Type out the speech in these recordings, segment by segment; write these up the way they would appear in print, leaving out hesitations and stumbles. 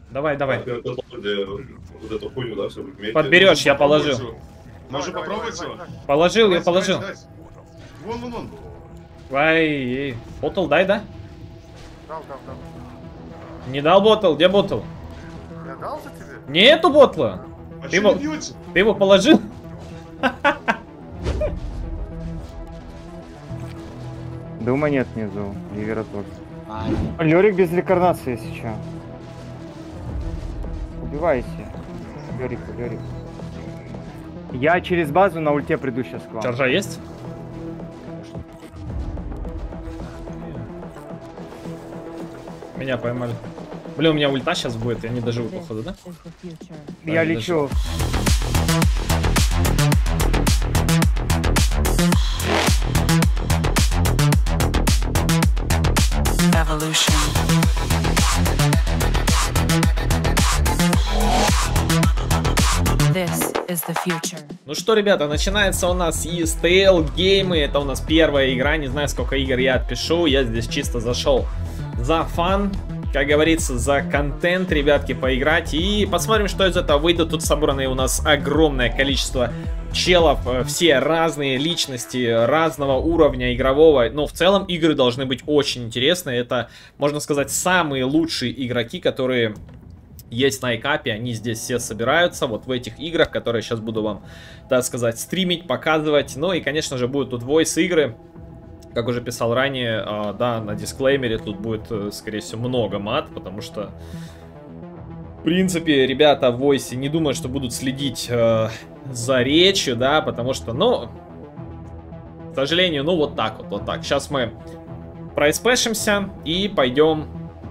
Давай, давай. Вот эту хуйню, да, все вместе. Подберешь, я положил. Можно попробовать его? Положил, я положил. Вон. Ай, ботл дай, да? Дал. Не дал ботл, где ботл? Я дал же тебе? Нету ботла. А Ты что его, не бьете? ты его положил? Дума нет внизу, Ливера тоже. Лёрик без рекарнации, если чё. Убивайся. Лёрик. Я через базу на ульте приду сейчас к вам. Чаржа есть? Меня поймали. Блин, у меня ульта сейчас будет, я не доживу, походу, да? Я не лечу. Evolution. This is the future. Ну что, ребята, начинается у нас ESTL геймы. Это у нас первая игра. Не знаю, сколько игр я отпишу. Я здесь чисто зашел за фан. Как говорится, за контент, ребятки, поиграть. И посмотрим, что из этого выйдет. Тут собраны у нас огромное количество челов. Все разные личности, разного уровня игрового. Но в целом игры должны быть очень интересные. Это, можно сказать, самые лучшие игроки, которые есть на Айкапе. Они здесь все собираются. Вот в этих играх, которые сейчас буду вам, так сказать, стримить, показывать. Ну и, конечно же, будут тут voice игры. Как уже писал ранее, да, на дисклеймере тут будет, скорее всего, много мат, потому что, в принципе, ребята в войсе не думают, что будут следить за речью, да, потому что, ну, к сожалению, ну, вот так. Сейчас мы проспешимся и пойдем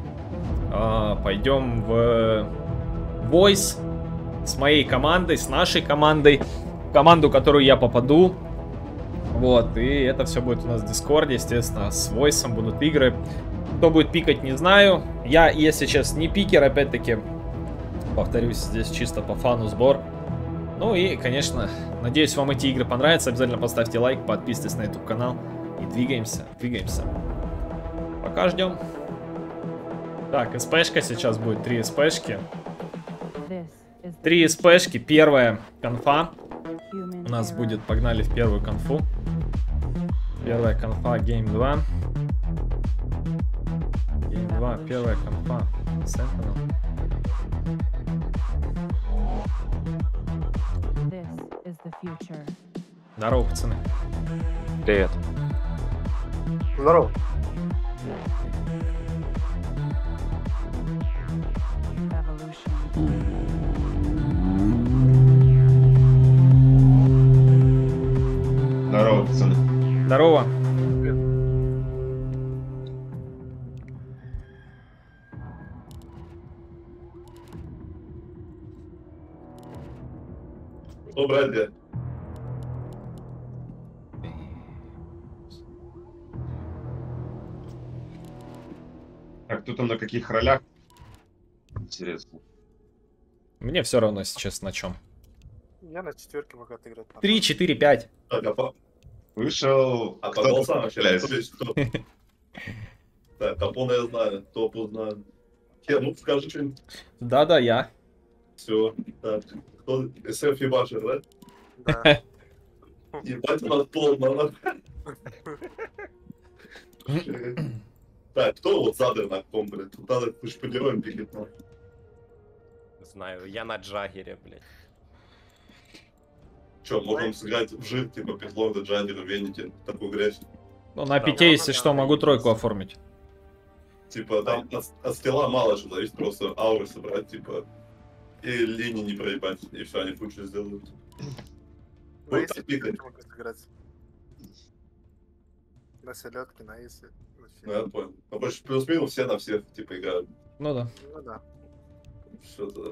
в войс с моей командой, с нашей командой, команду, в которую я попаду. Вот, и это все будет у нас в Дискорде, естественно, с войсом будут игры. Кто будет пикать, не знаю. Я, если честно, не пикер, опять-таки, повторюсь, здесь чисто по фану сбор. Ну и, конечно, надеюсь, вам эти игры понравятся. Обязательно поставьте лайк, подписывайтесь на YouTube канал и двигаемся. Пока ждем. Так, СПшка сейчас будет, 3 СПшки. 3 СПшки, первая конфа. У нас будет, погнали в первую конфу. Первая конфа, гейм 2. Гейм 2, первая конфа. Sentinel. Здорово, пацаны. Привет. Здорово. Здорово, пацаны. Здорово. Что, братья? А кто там на каких ролях? Интересно. Мне все равно сейчас на чем. Я на 4 пока отыграть. 3, 4, 5. Так, Вышел. а по Кто голосам тут вообще стреляет? есть кто? Так, Капона я знаю, Топу знаю. Хер, ну скажи что-нибудь. Да, я. Все, так. Кто? СФ ебашер, да? Да. Ебать, у нас полно, Так, кто вот задер на ком, блядь? Тут надо уж по героям пикать, ну. Знаю, я на Джаггере, блядь. Че, можем сыграть в жир, типа Петлорда, Джаггера, Венити, такую грязь. Ну, на пяте, если что, могу тройку оформить. Типа, там от скилла мало что зависит, просто ауры собрать, типа, и линии не проебать, и все, они кучу сделают. Ну, Вот если так пикать. могу сыграть. На селедке, на исе. Ну, я понял. Ну, больше плюс-минус все на всех, типа, играют. Ну да. Ну да. Все тогда.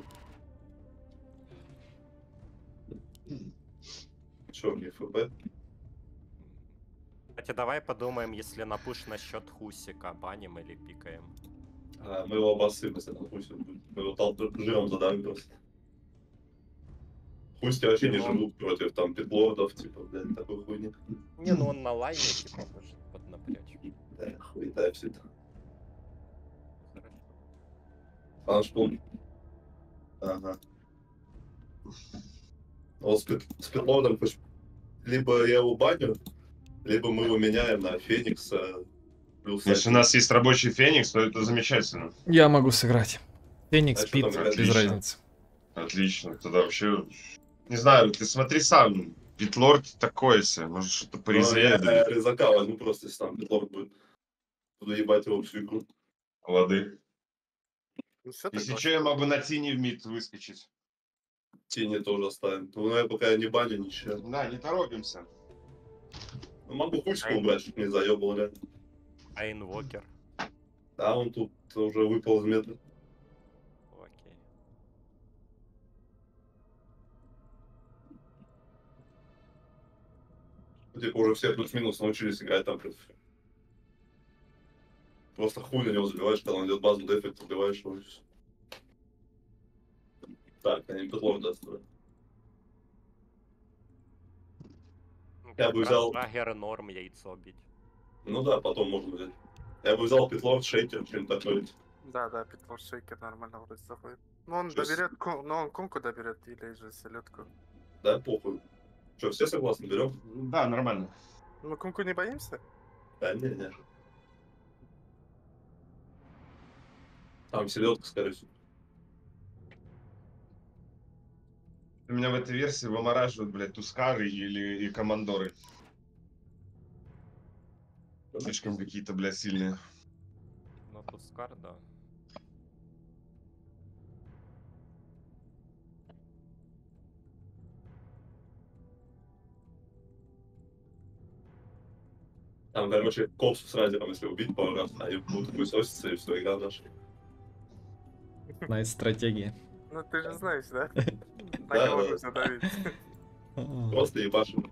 Че, мне ФБ? Кстати, давай подумаем, если на пуш насчет Хусика, баним или пикаем. А, мы его обоссым, если допустим. Мы его жиром задавим просто. Хусти вообще не живут против там петлордов, типа, блядь, такой хуйни. Не, ну он на лайне, типа, может поднапрячь. Да, хуета все это. А что он Ага. Вот с Петловым хоть либо я его баню, либо мы его меняем на Феникса. Плюс Если у нас есть рабочий Феникс, то это замечательно. Я могу сыграть. Феникс, А что Пит, там играть? без Отлично. разницы. Отлично, тогда вообще... Не знаю, ты смотри сам. Питлорд такой себе, может что-то Ну, порезвее, я резака возьму просто, если там Петлов будет. Буду ебать его всю игру. Лады. Ну, всё Если так что, я могу на тени в мид выскочить. Тени тоже оставим. Ну, я пока не баню, ничего. Да, не торопимся. Ну, могу Хуську убрать, чтобы не заебал, реально. А инвокер? Да, он тут уже выпал из метра. Окей. Типа уже все плюс-минус научились играть там. Просто хуй на него забиваешь, когда он идет базу дефект, убиваешь его. И всё. Так, они Петлов достроят. Ну, Я как бы раз взял- Драгер норм яйцо бить. Ну да, потом можно взять. Я бы взял Петлов, шейкер, чем-то такое. Да, Петлов шейкер нормально вроде заходит. Ну он Чё с- доберет, но он конку доберет или же селедку. Да, похуй. Что, все согласны, берем? Да, нормально. Мы конку не боимся? Да, не. Там селедка, скорее всего. У меня в этой версии вымораживают, блядь, тускары или и командоры. Слишком какие-то, блядь, сильные. Ну, тут скар, да. Там, короче, копсу с радиором, если убить пару раз, они будут хуесоситься, и все, игра наша. Найс стратегия. Ну ты же знаешь, да? Да, Так его да. нужно давить. Просто ебашим.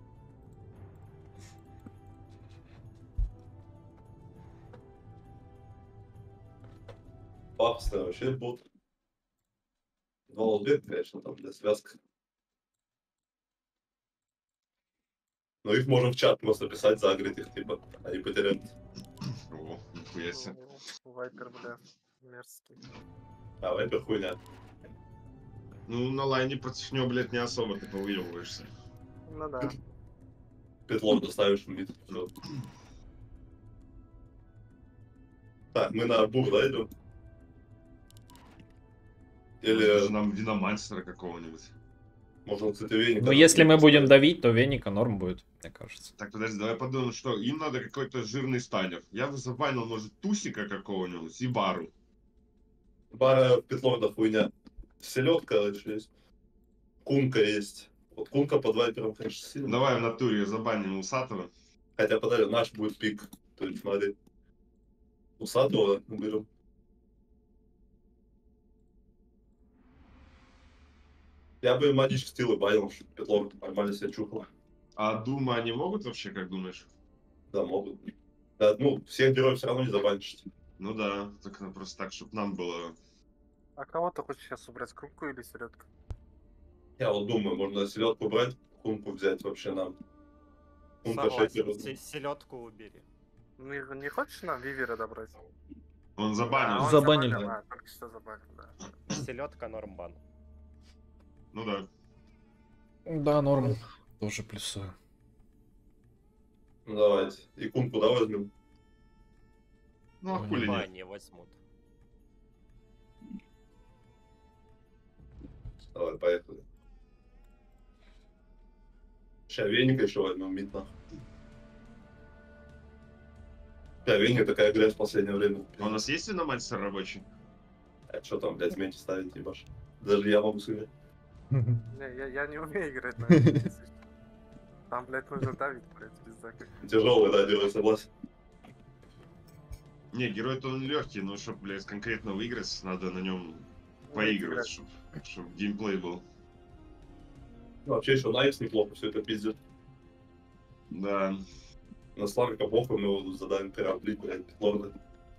Пафосный вообще бот. Два лбет, конечно, там для связки. Но их можем в чат просто писать, загрить их, типа, они потеряют. О, нихуя себе. Вайпер, бля, мерзкий. А вайпер хуйня. Ну, на лайне против него, блядь, не особо ты повыебываешься. Ну да. Петлом доставишь в мид. Всё. Так, мы на бур, да, идем? Или Нам виномастера какого-нибудь. можно, кстати, веник. Но если мы будем давить, то веника норм будет, мне кажется. Так, подожди, давай подумаем, что им надо какой-то жирный станер. Я бы забанил, может, тусика какого-нибудь и бару. Бара Петлорда хуйня. Селедка еще есть. Кунка есть. Вот кунка под вайпером, конечно, сильно. Давай в натуре забаним усатого. Хотя, подожди, наш будет пик. То есть, смотри. Усатого уберем. Я бы магички стилы банил, чтобы Петлорда нормально себя чухала. А Дума они могут вообще, как думаешь? Да, могут. Да, ну, всех героев все равно не забанишь. Ну да, так просто так, чтобы нам было... А кого ты хочешь сейчас убрать, конку или селедку? Я вот думаю, можно селедку брать, кунку взять вообще нам. Кунка шейкер. Согласен, селедку убери. Ну, не хочешь нам Вивера добрать? Он А, забанил. он Забанили. забанил, только что забанил, да. Селедка нормбан. Ну да. Да, норм. Тоже плюсую. Ну, давайте. И кунку, да, возьмем? Ну а хули нет. Они возьмут. Давай, поехали. Сейчас веника еще возьмем, мид нахуй. Веник такая грязь в последнее время. А у нас есть виномастер рабочий? А что там, блядь, мети ставить, ебаш? Даже я могу сыграть. Не, я не умею играть на этом, если что. Там, блядь, нужно давить, блядь, пизда как. Тяжелый, да, герой, согласен. Не, герой-то он легкий, но чтобы, блядь, конкретно выиграть, надо на нем поигрывать, чтобы геймплей был. Ну, вообще еще Найкс неплохо все это пиздит. Да. На Сларка похуй, мы его задаем переоблить, блядь, Петлорда.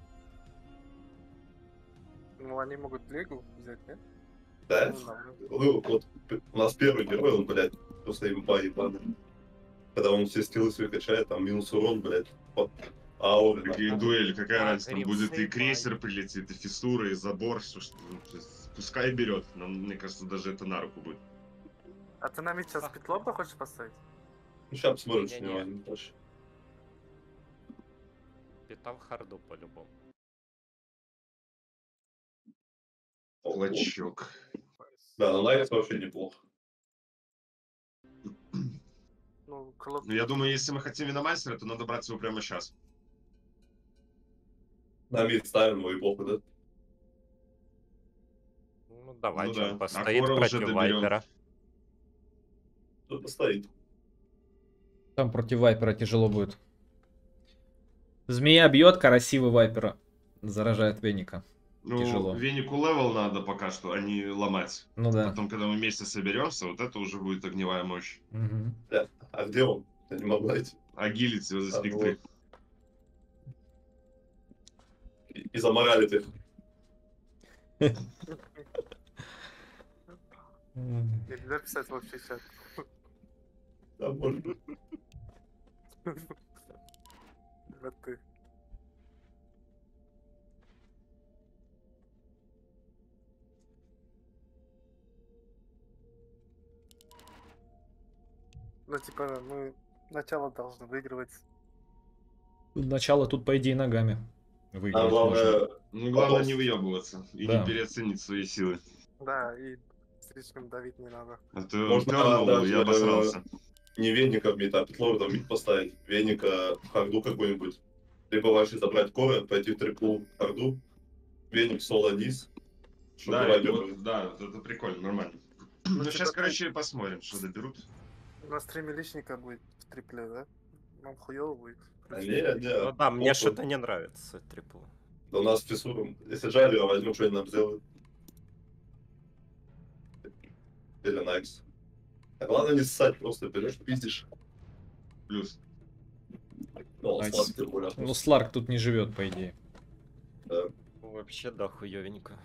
Ну, они могут Лигу взять, нет? Да? Ну, да. Ну, вот у нас первый герой, он, блядь, просто имба ебаный. Когда он все скиллы свои качает, там минус урон, блядь, ауры. Какие дуэли, какая разница, там будет и Грифсы, крейсер прилетит, и фиссура, и забор, все что, ну, то есть пускай берет. Нам, мне кажется, даже это на руку будет. А ты нам сейчас питлопа хочешь поставить? Ну, сейчас посмотрим, с Не-не. него не точно. Питал харду по-любому. Клочок. Да, на Найкс вообще неплохо. Ну, Клоп... Ну, я думаю, если мы хотим виномастера, то надо брать его прямо сейчас. На мид ставим его и плохо, да? Ну давай, Ну чё, да. он постоит Акора уже против доберем. Вайпера. Тут постоит. Там против Вайпера тяжело будет. Змея бьет, красивый Вайпера. Заражает Веника. Ну, Тяжело. Венику левел надо пока что, а не ломать. Ну да. Потом, когда мы вместе соберемся, вот это уже будет огневая мощь. Мгм. Да. А где он? Я не могу найти. Агилити за А, спектры. И заморалит их. Нельзя писать вообще чат. Да, может. Вот ты. Ну, типа, мы начало должны выигрывать. Начало тут, по идее, ногами. А Выиграть можно. главное, Ну, главное Вопрос. не выебываться и Да. не переоценить свои силы. Да, и слишком давить не надо. А то Можно пернул, даже, я обосрался. не Веника в мид, а Петлова мид поставить. Веника в харду какой-нибудь. Либо вообще забрать коры, пойти в триплу харду. Веник соло низ. Чтобы Да, Вайпер вот, да, вот это прикольно, нормально. Ну, Ну, типа, сейчас, короче, посмотрим, что доберут. на стриме личника будет в трипле, да? Нам хуёво будет. А не, Ну да, мне похуй. что-то не нравится трипл. Да у нас фиссуром. Если Джайлера возьмем, что они нам сделают? Или Найкс. А главное не ссать, просто берешь, пиздишь. Плюс. Ну, Найс. слаб тем более. Ну, Сларк тут не живет, по идее. Да. Вообще да, хуёвенько.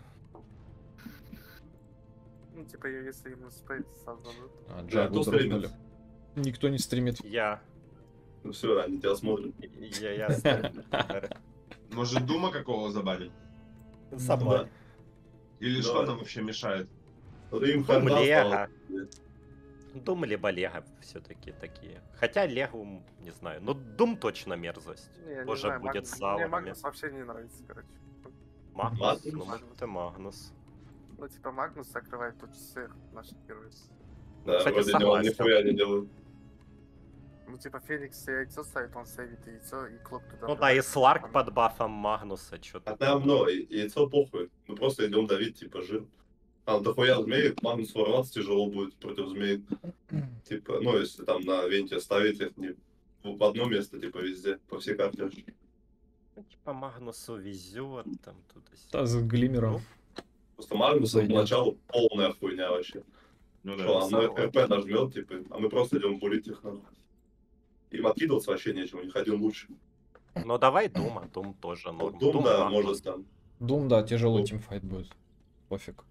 Ну, типа, если ему спейс создадут. А, Да, Джагу кто дропнули. стримит? Никто не стримит. Я. Ну все, они тебя смотрят. Я. Может, Дума какого забаним? Сама. Или что Давай. нам вообще мешает? Ну, им Дум харда Лего. стало. Дум либо Лего все-таки такие. Хотя Лего, не знаю. Но Дум точно мерзость. Не, я не Тоже знаю, будет с Мне саурами. Магнус вообще не нравится, короче. Магнус? Магнус? Ну, может, и Магнус. Ну, типа, Магнус закрывает тут всех наших героев. Да, Кстати, вроде него согласен. нихуя не делают. Ну, типа, Феникс себе яйцо ставит, он сейвит яйцо, и Клоп туда... Ну да, и Сларк под бафом Магнуса, что-то. А там, ну, яйцо похуй. Мы просто идем давить, типа, жир. Там дохуя змей, Магнус ворваться тяжело будет против змей. Типа, ну, если там на венте ставить их не в одно место, типа, везде, по всей карте. Ну, типа Магнусу везет, там туда Да, с глиммером. Просто Магнус Зайдет. поначалу полная хуйня вообще. Ну Что, да. оно РП нажмет, типа, а мы просто идем булить их нахуй. Им откидываться вообще нечего, у них один лучше. Ну давай Дума, Дум тоже норм. Вот Дум, да, Магнус. может там. Дум, да, тяжелый Дум. тимфайт будет. Пофиг.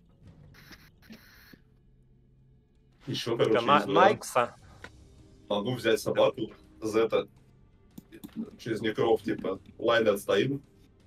Еще, Типа короче, на- есть вариант. Найкса. Могу взять собаку, Зета, через некров, типа, лайн отстоим.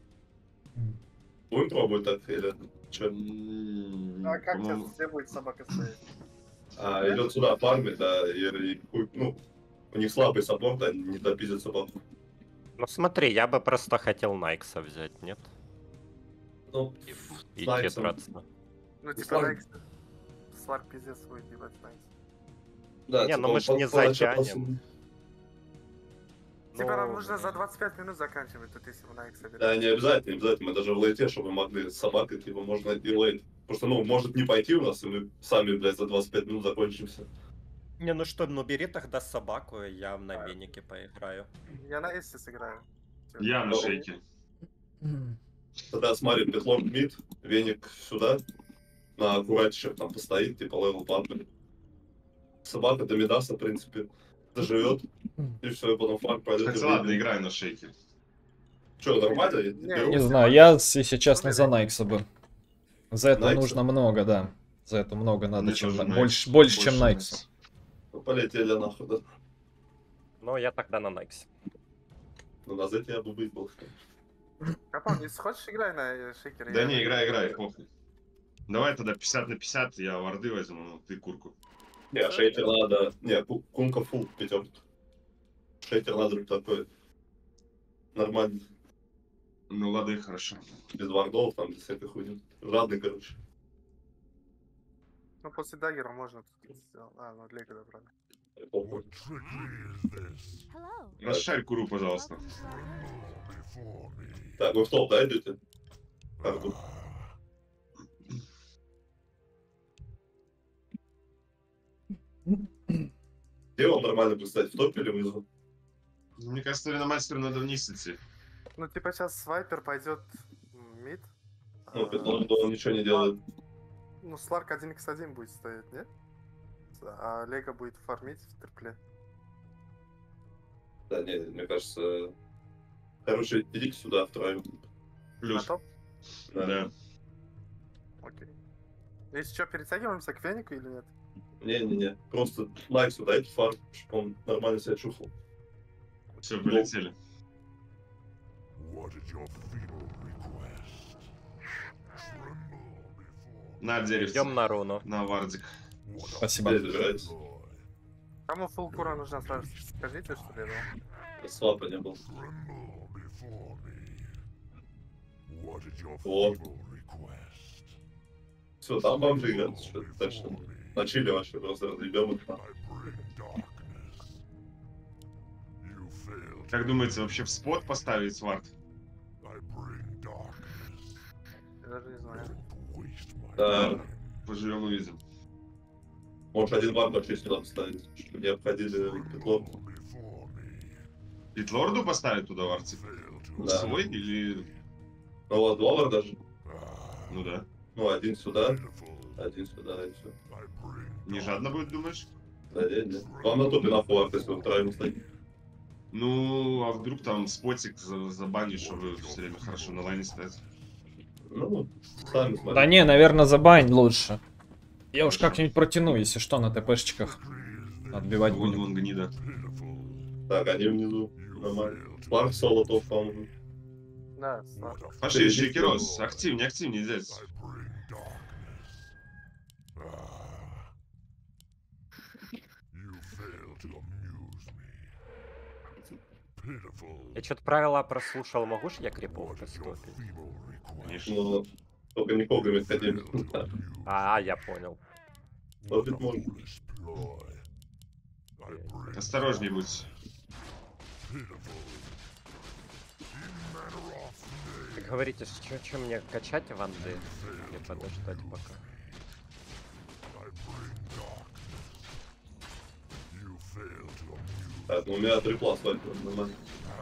Будем пробовать так, или что? А как По-моему, сейчас все будет собака стоять? А, идет сюда фармить, да, и ну, у них слабый саппорт, они не допиздят собаку. Ну смотри, я бы просто хотел Найкса взять, нет? Ну, И с идти Найксом. драться. Ну, типа, Сларк. Найкс... Сларк пиздец свой делать, Найкс. Да, Не, ну мы ж он не поначалу- затянем. Типа, нам Ну, нужно за 25 минут заканчивать, тут если вы Найкса берете. Да, не обязательно, не обязательно. Мы даже в лейте, чтобы могли с собакой, типа, можно и лейт. Потому что, ну, может не пойти у нас, и мы сами, блядь, за 25 минут закончимся. Не, ну что, ну бери тогда собаку, и я на венике поиграю. Я на Эссе сыграю. Всё. Я на шейке. Тогда смотрим, Петлор мид, веник сюда, на аккуратчик там постоит, типа, левел падает. Собака до Мидаса, в принципе, доживет, и все, и потом флаг пойдет. Кстати, ладно, играю на шейке. Что, нормально? Я Не, беру. Не знаю, я, если честно, за Найкса бы. За это Найкса? нужно много, да. За это много надо, Мне чем тоже больше, Найкс. больше, чем Найксу. Ну, полетели нахуй, да. Ну, я тогда на Найксе. Ну, на Z я бы выиграл. Капон, если хочешь, играй на шейкере. Да не, играй, похуй. Давай тогда 50 на 50, я варды возьму, ну, ты курку. Не, шейкер надо... Не, кунка фул, пятерка. Шейкер надо такой... Нормальный. Ну, лады, хорошо. Без вардов, там, без всякой хуйни. Жадный, короче. Ну, после даггера можно тут сделать. А, ну, Лего добрали. Похуй. Расшарь куру, пожалуйста. Так, вы в топ, да, идете? Карту. Где вам нормально представить, в топе или внизу? Мне кажется, на мастеру надо вниз идти. Ну, типа, сейчас свайпер пойдет мид. Ну, Петлон, он ничего не делает. Ну, Сларк 1x1 будет стоять, нет? А Лего будет фармить в трипле. Да, не, мне кажется... Короче, идите сюда втроем. Плюс. На топ? Да. Окей. Если что, перетягиваемся к Венику или нет? Не-не-не, просто лайк сюда, дайте фарм, чтобы он нормально себя чувствовал. Все, полетели. На деревце. Идем на руну. На вардик. Спасибо. Где забирается? Кому фулл кура нужна, сразу скажите, что ли, да? Свапа не был. Вот. Все, там бомжи играют, что так что на чили вообще просто разъебем их. Как думаете, вообще в спот поставить свард? Я даже не знаю. Да, Поживем увидим. может один вард вообще сюда поставить, чтобы не обходили петло. Питлорду поставить туда вардик? Да. Свой или... Ну вот два варда же. Ну да. Ну один сюда, и все. Не жадно будет, думаешь? Да, не. Вам на топе на фуар, если вы втроем стоите. Ну, а вдруг там спотик забанит, чтобы все время хорошо на лайне стоять? Ну, сами смотрите. Да не, наверное, забань лучше. Я уж как-нибудь протяну, если что, на ТПшечках. Отбивать Вон, будем. вон гнида. Так, они внизу. Нормально. Сларк соло топ, по-моему. Да, Сларк. Пошли, Шейкерос, активнее здесь. Я что-то правила прослушал, могу ж я крипов поступить? Конечно. Ну, только не когами ходили. А, я понял. Топить можно. Осторожней будь. Как говорите, что мне качать ванды? Или подождать пока? Так, ну у меня трипла свадьба, нормально.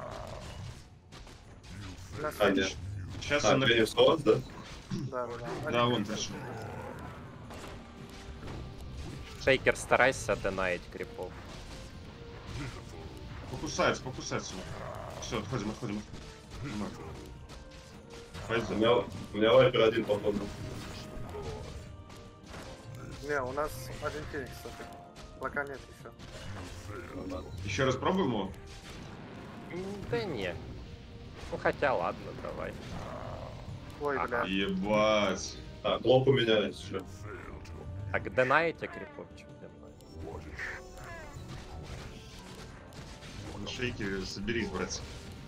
А, нет. Сейчас А, он... Феникс у вас, да? Да. Да, вон пришел. Шейкер, старайся донаить крипов. Покусается. Все, отходим. У Пойдем. меня вайпер один, походу. Не, у нас один Феникс. Лака нет еще. Еще раз пробуем его? Да не. Ну хотя ладно, давай. Ой, бля. Ебать. А, блок у меня еще. Так донаете крипов, чем донаете? На шейке соберись, братцы.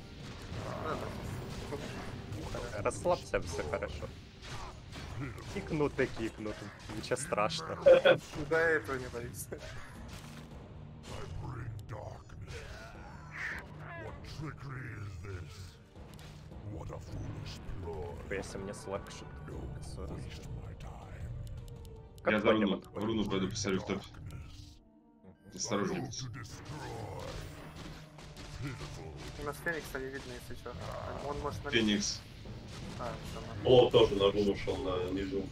Расслабься, все хорошо. Кикнут. Ничего страшного. До этого не боюсь. Если мне слакшит. Я за руну пойду посмотрю в топ. Осторожней будь. У нас Феникса не видно, если что. Он может на... Феникс. А, всё, на- Блок тоже на руну ушел на низу.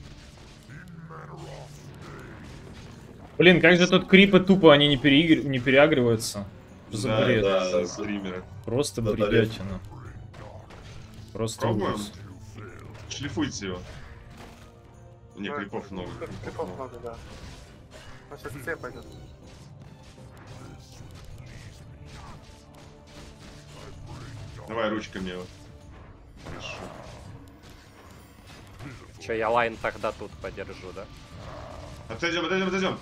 Блин, как же тут крипы тупо, они не переагриваются. За Да, бред. да. стримеры. Просто Да, бредятина. Просто Пробуем? ужас. Шлифуйте его. Не, Ну, крипов много. Крипов много, да. Он сейчас все пойдет. Давай ручками его. Хорошо. Че, я лайн тогда тут подержу, да? Отойдем, отойдем, отойдем.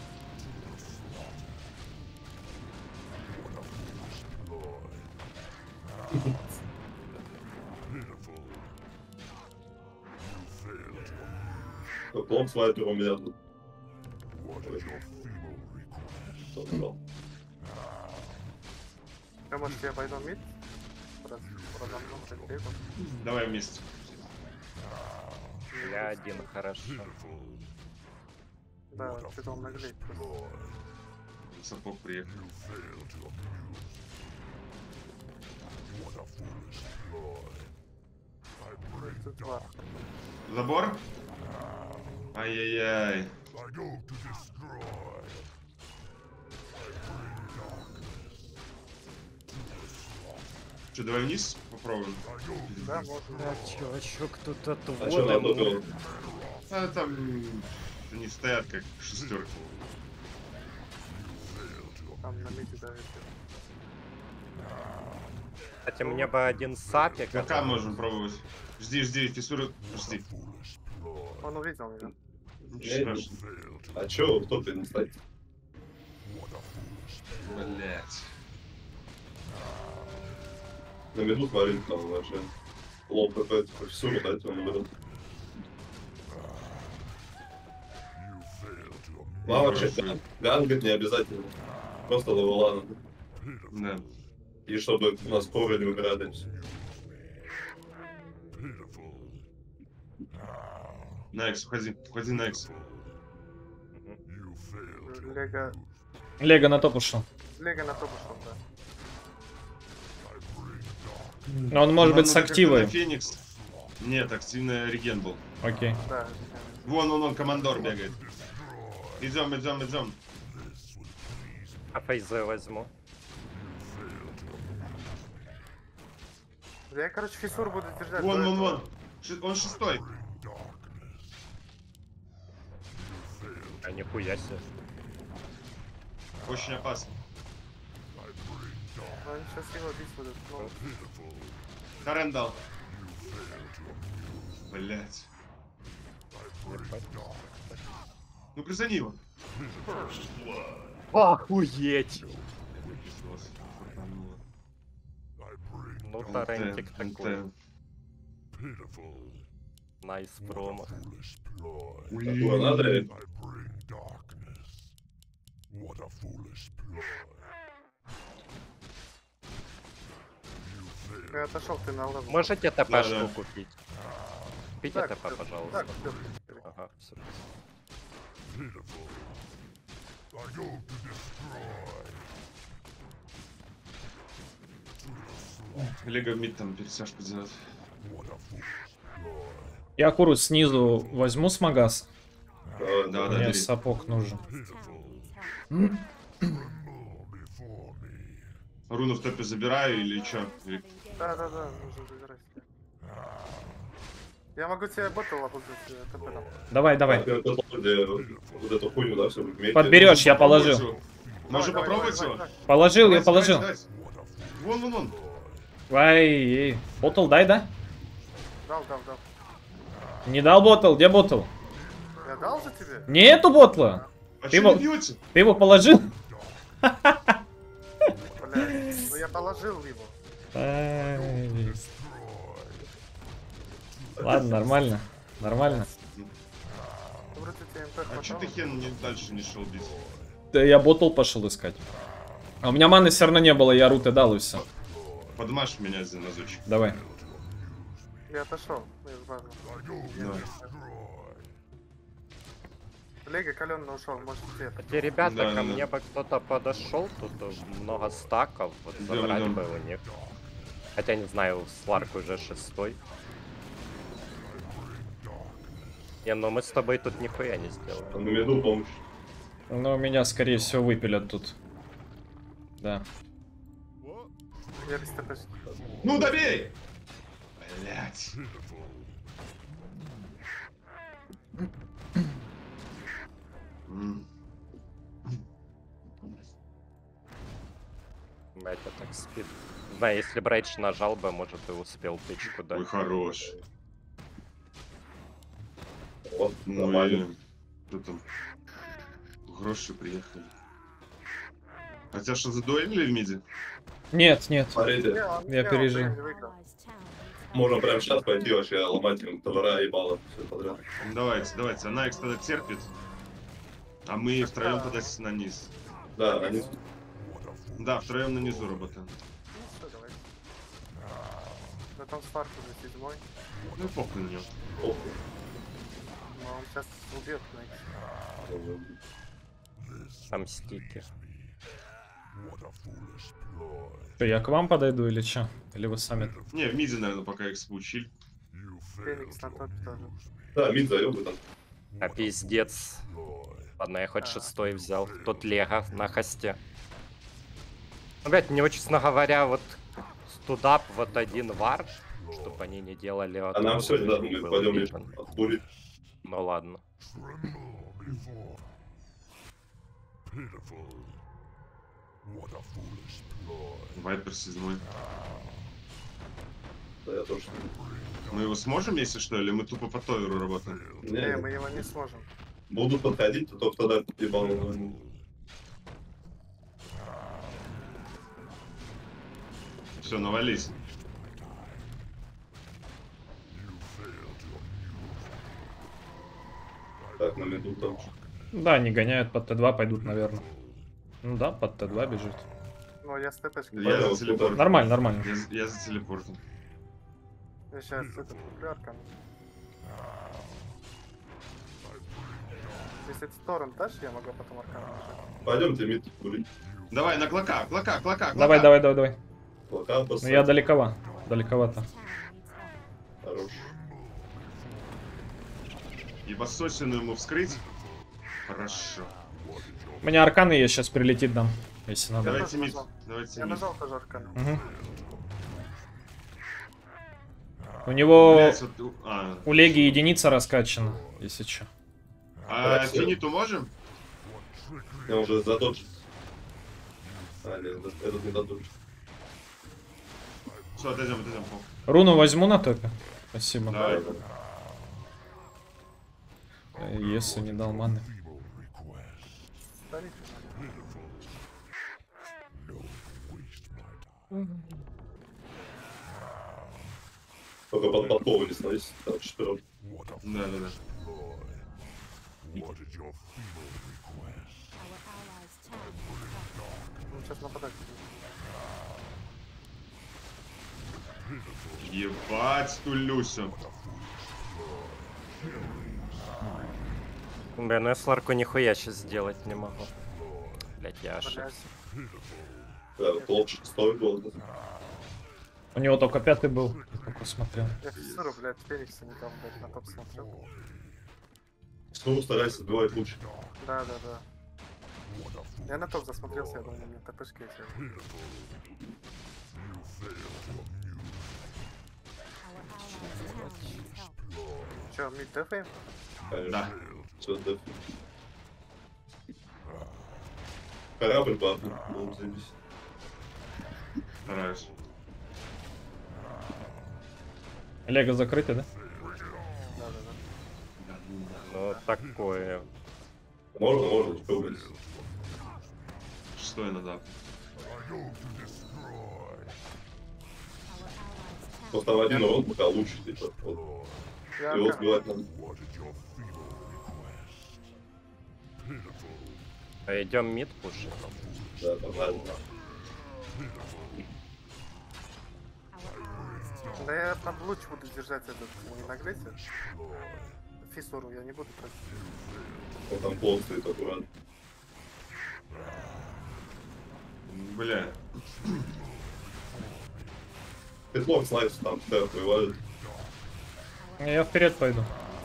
Клон свайпер у меня тут. Я, может, я пойду мид? Продам бегу. Давай вместе. Я один, хорошо. Да, ты там наглеть просто. Сапог приехал. Тут два. Забор? Ай-яй-яй. Че, давай вниз попробуем? Да, можно. Чувачок тут от А что надо вода. было? А там они стоят как шестерки. Там на миде давит. Кстати, мне бы один сапик. Пока можем пробовать. Жди, жди, фиссура, жди. Он увидел меня. Ничего страшного. А чё, кто ты не стоит? Блять. На минут смотри, там вообще. Лоб какой-то, профессуру дать, он берет. А вообще, гангать не обязательно. Просто левела надо. Да. И чтобы у нас скоро не умирали. На Экс, входи. Входи на Экс. Лего... Лего на топ ушел. Лего на топ ушел, да. Но он может Нам быть с надо как-то активой. на Феникс. Нет, активный реген был. Окей. Да. Вон он, командор бегает. Идем, идем, идем. А фейзы возьму. Я, короче, фиссур буду держать. Вон, до вон, этого. вон. Он шестой. А нихуя себе. Очень опасно. Ну, они сейчас его бить будут. Ну, Харен дал. Блять. Ну призови его. Охуеть! Ну, торрентик такой. Найс промах. Такого надо. я отошел, ты на левел. Можете ТПшку Да. купить? Купите Так, ТП, пожалуйста. Так, всё. Ага, все. Лего мид там пересяжку делать. Я куру снизу возьму с магаз. Да, да, Мне бери. сапог нужен. Руну в топе забираю или чё? Или... Да, нужно забирать. Я могу тебе ботл обуздать, ТП там. Давай, давай. Вот эту хуйню, да, все вместе. Подберешь, я Попробовать положил. его. Можно Давай, попробовать давай, его? давай. Положил, я Давайте, положил. давайте, давайте. Вон, вон. Ай, ботл дай, да? Дал. Не дал ботл, где ботл? Я дал же тебе? Нету ботла. А Ты чё его- не бьете? Ты его положил? Блядь, ну я положил его. Ай. Ладно, нормально. Нормально. Вроде тебе МП А чё ты хватало. хен дальше не шел бить? Да я ботл пошел искать. А у меня маны все равно не было, я руты дал и все. Подмажь меня за нозочек. Давай. Я отошел из базы. Давай. Лего калённо ушел, может тебе. Кстати, ребята, Да, ко да, мне бы кто-то подошел, тут много стаков, вот Идём, забрать идём. бы у них. Хотя не знаю, Сларк уже 6-й. Не, ну мы с тобой тут нихуя не сделаем. На меду помощь. Ну, меня, скорее всего, выпилят тут. Да. Я без ТП. Ну добей! Блять. Блять, я так спид знаю, если бы Рейдж нажал бы, может, и успел тычку Ой, дать. хорош. Вот, Ну нормально. и... Что там? Гроши приехали. А тебя что, задуэлили в миде? Нет, нет. Смотрите, Я пережил. Выиграл. можно прямо сейчас пойти вообще ломать им товара и баллов все подряд. Ну, давайте, давайте. Она их тогда терпит. А мы втроем тогда на низ. Да, они... Да, втроем на низу работаем. Ну все, давай. Да там Спарк уже 7-й. Ну и похуй на него. Похуй. Но он сейчас убьет Найкс. Там стики. Что, я к вам подойду или что? Или вы сами? Не, в миде, наверное, пока их спучили. Феникс на топе тоже. Да, мид заебы там. А пиздец. Ладно, я хоть 6-й взял. Тут Лего на хосте. Ну, блядь, мне, честно говоря, вот студап вот один вар, чтобы они не делали... А нам все не надо, мы был пойдем лишь виден. отбурить. Ну ладно. Вайпер 7. Да, я тоже. Мы его сможем, если что, или мы тупо по товеру работаем? Не, мы его не сможем. Будут подходить, то только тогда ебану. Все, навались. Так, на меду там. Да, они гоняют под Т2, пойдут, наверное. Ну да, под Т2 бежит. Ну, я с ТПшкой. Я вот за телепортом. Нормально, нормально. Я за телепортом. Я сейчас этот куплю аркан. Если это торрент дашь, я могу потом аркан нажать. Пойдемте мид курить. Давай, на клока. Давай, давай, давай, давай. Плакат Ну поставь. я далековато. Хорош. И воссосину ему вскрыть. Хорошо. У меня арканы есть, сейчас прилетит нам, если надо. Давайте тоже мид. нажал. Давайте Я мид. нажал тоже аркан. Мгм. У него Блядь, вот, у Леги единица раскачана, если что. а финиту можем? Я уже задоджит. А, нет, этот не задоджит. Все, отойдем. Руну возьму на топе. Спасибо. Давай. Если не дал маны. Смотрите. Только под подкову не становись. Там четвером. Да. Он сейчас нападать будет. Ебать ту Люсю. Бля, ну я Сларку нихуя сейчас сделать не могу. Блять, я ошибся. Да, лоб 6 год. У него только 5-й был. Я только смотрел. Я фиксирую, блядь, Феникса не там, блядь, на топ смотрел. Снова старайся сбивать лучше. Да. Я на топ засмотрелся, я думаю, мне ТПшки эти. Че, мид дефаем? Да. Все, да. Корабль бабу. Ну, заебись. Стараюсь. Лего закрытый, да? Да. Ну такое. Можно, что, блядь. 6 надо. Просто в один урон пока лучше, типа. Вот. Я Его аркан. сбивать надо. Идем мид пушить. Да, нормально. Да я там луч буду держать этот, не наглейте. Фиссуру я не буду тратить. Он там пол стоит аккуратно. Бля. Петлов снайпс там сверху воевали. Я вперед пойду.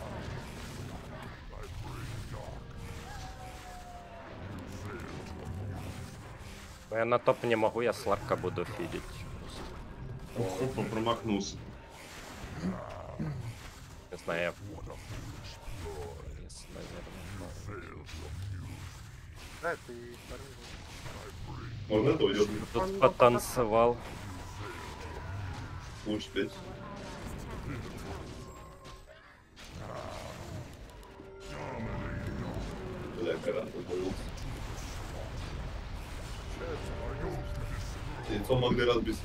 Но я на топ не могу, я Сларка буду фидить. Опа, промахнулся. Не знаю, я... Если, наверное, Да, это и парень. Можно это уйдет. тут потанцевал. Лучше петь. Бля, карат убыл. Яйцо могли разбить.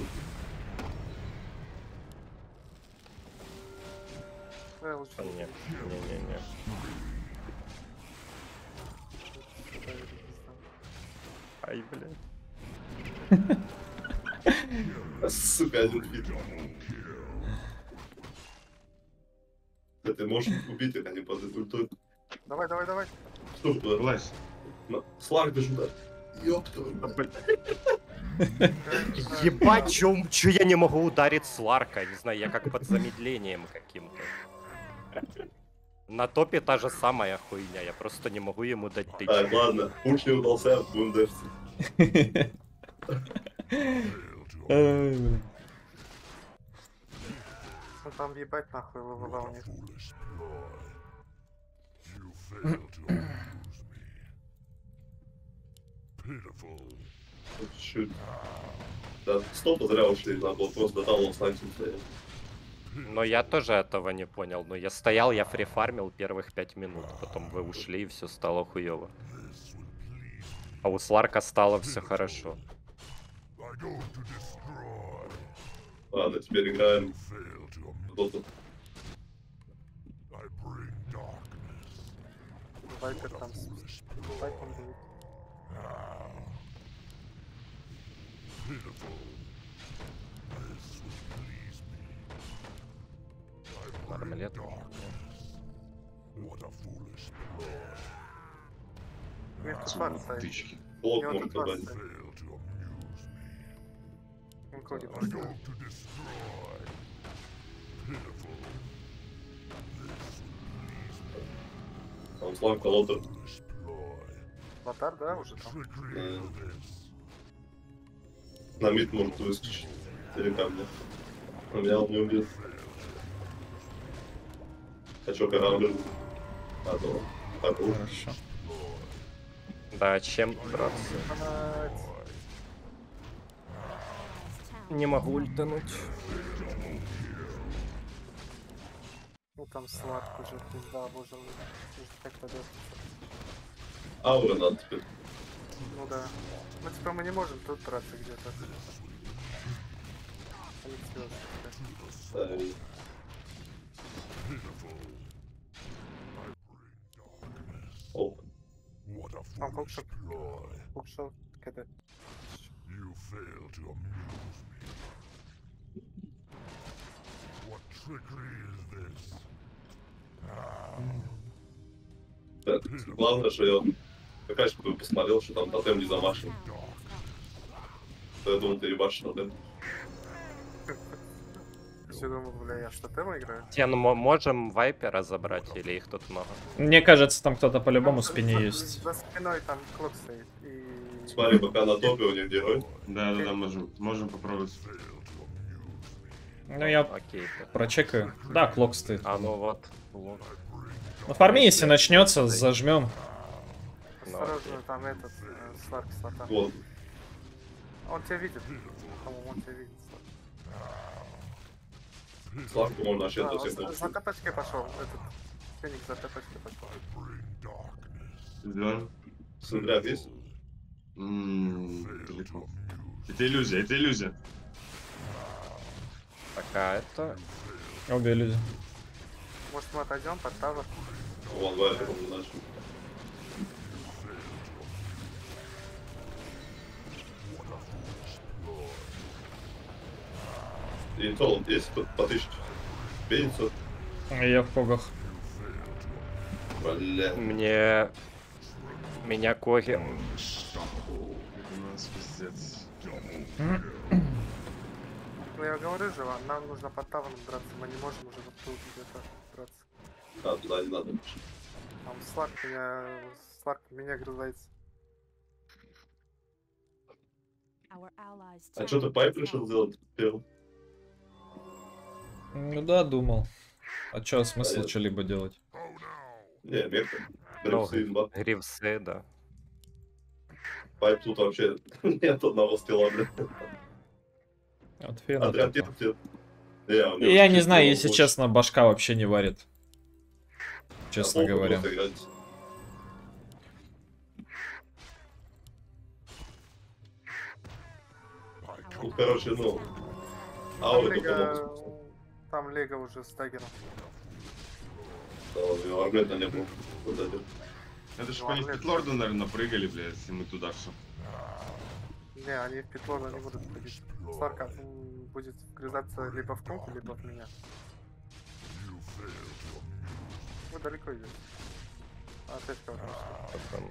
Лучше Нет, не-не-не. Ай, блядь. Сука, один фит. Да ты можешь убить их, они под ультуют. Давай, давай, давай. Что ж, туда? Влазь. Сларк даже да. Ёпта. Ебать, чё я не могу ударить с Ларка? Не знаю, я как под замедлением каким-то. На топе та же самая хуйня, я просто не могу ему дать Так, тычки. ладно. Пуш не удался, будем дефти. Ну там ебать нахуй ловила у них. Чуть-чуть. Да, стопа зря ушли, надо было просто до того станцию стоять. Но я тоже этого не понял. Но я стоял, я фрифармил первых 5 минут. Потом вы ушли, и все стало хуево. А у Сларка стало все хорошо. Ладно, теперь играем. Доту. Вайпер там с Вайпом будет. Армлет. Вместо фарт стоит. Тычки. Блок Я вот может тут добавить. стоит. Он ходит просто. Там слаг колотер. Лотар, да, уже там? На мид может выскочить. Или ко мне. Но меня он не убьет. Хочу корабль. А то. Хорош. Хорошо. Да, чем драться? Блядь. Не могу ультануть. Ну там Сларк уже пизда, боже мой. Как-то да. Аура надо теперь. Ну да. Ну типа мы не можем тут драться где-то. Алексей, Да, и- Оп. там хукшот. Хукшот, когда. Да, главное, что я как раз посмотрел, что там тотем не замашен. То я думал, ты ебашишь тотем. Все думал, бля, я что тема играю? Тен, можем Вайпера забрать или их тут много? Мне кажется, там кто-то по-любому в Там спине за- есть. За спиной там клок стоит. И... Смотри, пока на топе у них герой. Да, можем попробовать. Ну, я Окей. прочекаю. Да, клок стоит. А ну вот. Лук. Ну, фарми, если начнется, зажмем. Осторожно, там этот Сларк слота. Вот. Он тебя видит. По-моему, он тебя видит. Славку можно вообще Да, до он всех пор. за ТПшкой пошел. Этот Феникс за ТПшкой пошел. Да. Синдряк есть? Далеко. Это иллюзия, это иллюзия. Пока это... Обе люди. Может мы отойдем под тавер? Вон вайпер он начал. И то он есть по 1000. Видится? Я в когах. Бля. Меня Коги... У нас пиздец. Ну я говорю же вам, нам нужно под тавером драться, мы не можем уже вот тут где-то драться. А, туда не надо. Там Сларк меня грызается. А что ты пайп решил сделать первым? Ну да, думал. А чё, смысл Понятно. что-либо делать? Не, меха. Ну, Грифсы, имба. Гривсы, да. Пайп тут вообще нет одного скилла, бля. От фена Отряд только. нет. Я не знаю, если честно, башка вообще не варит. Честно говоря. Ну, короче, ну... Там Лего уже с тагером. Да, у него армета не было. Это же они в Питлорду, наверное, прыгали, блядь, если мы туда все. Не, они в Питлорду не будут прыгать. Старка будет вгрызаться либо в конку, либо в меня. Вы далеко идете. Опять кого-то.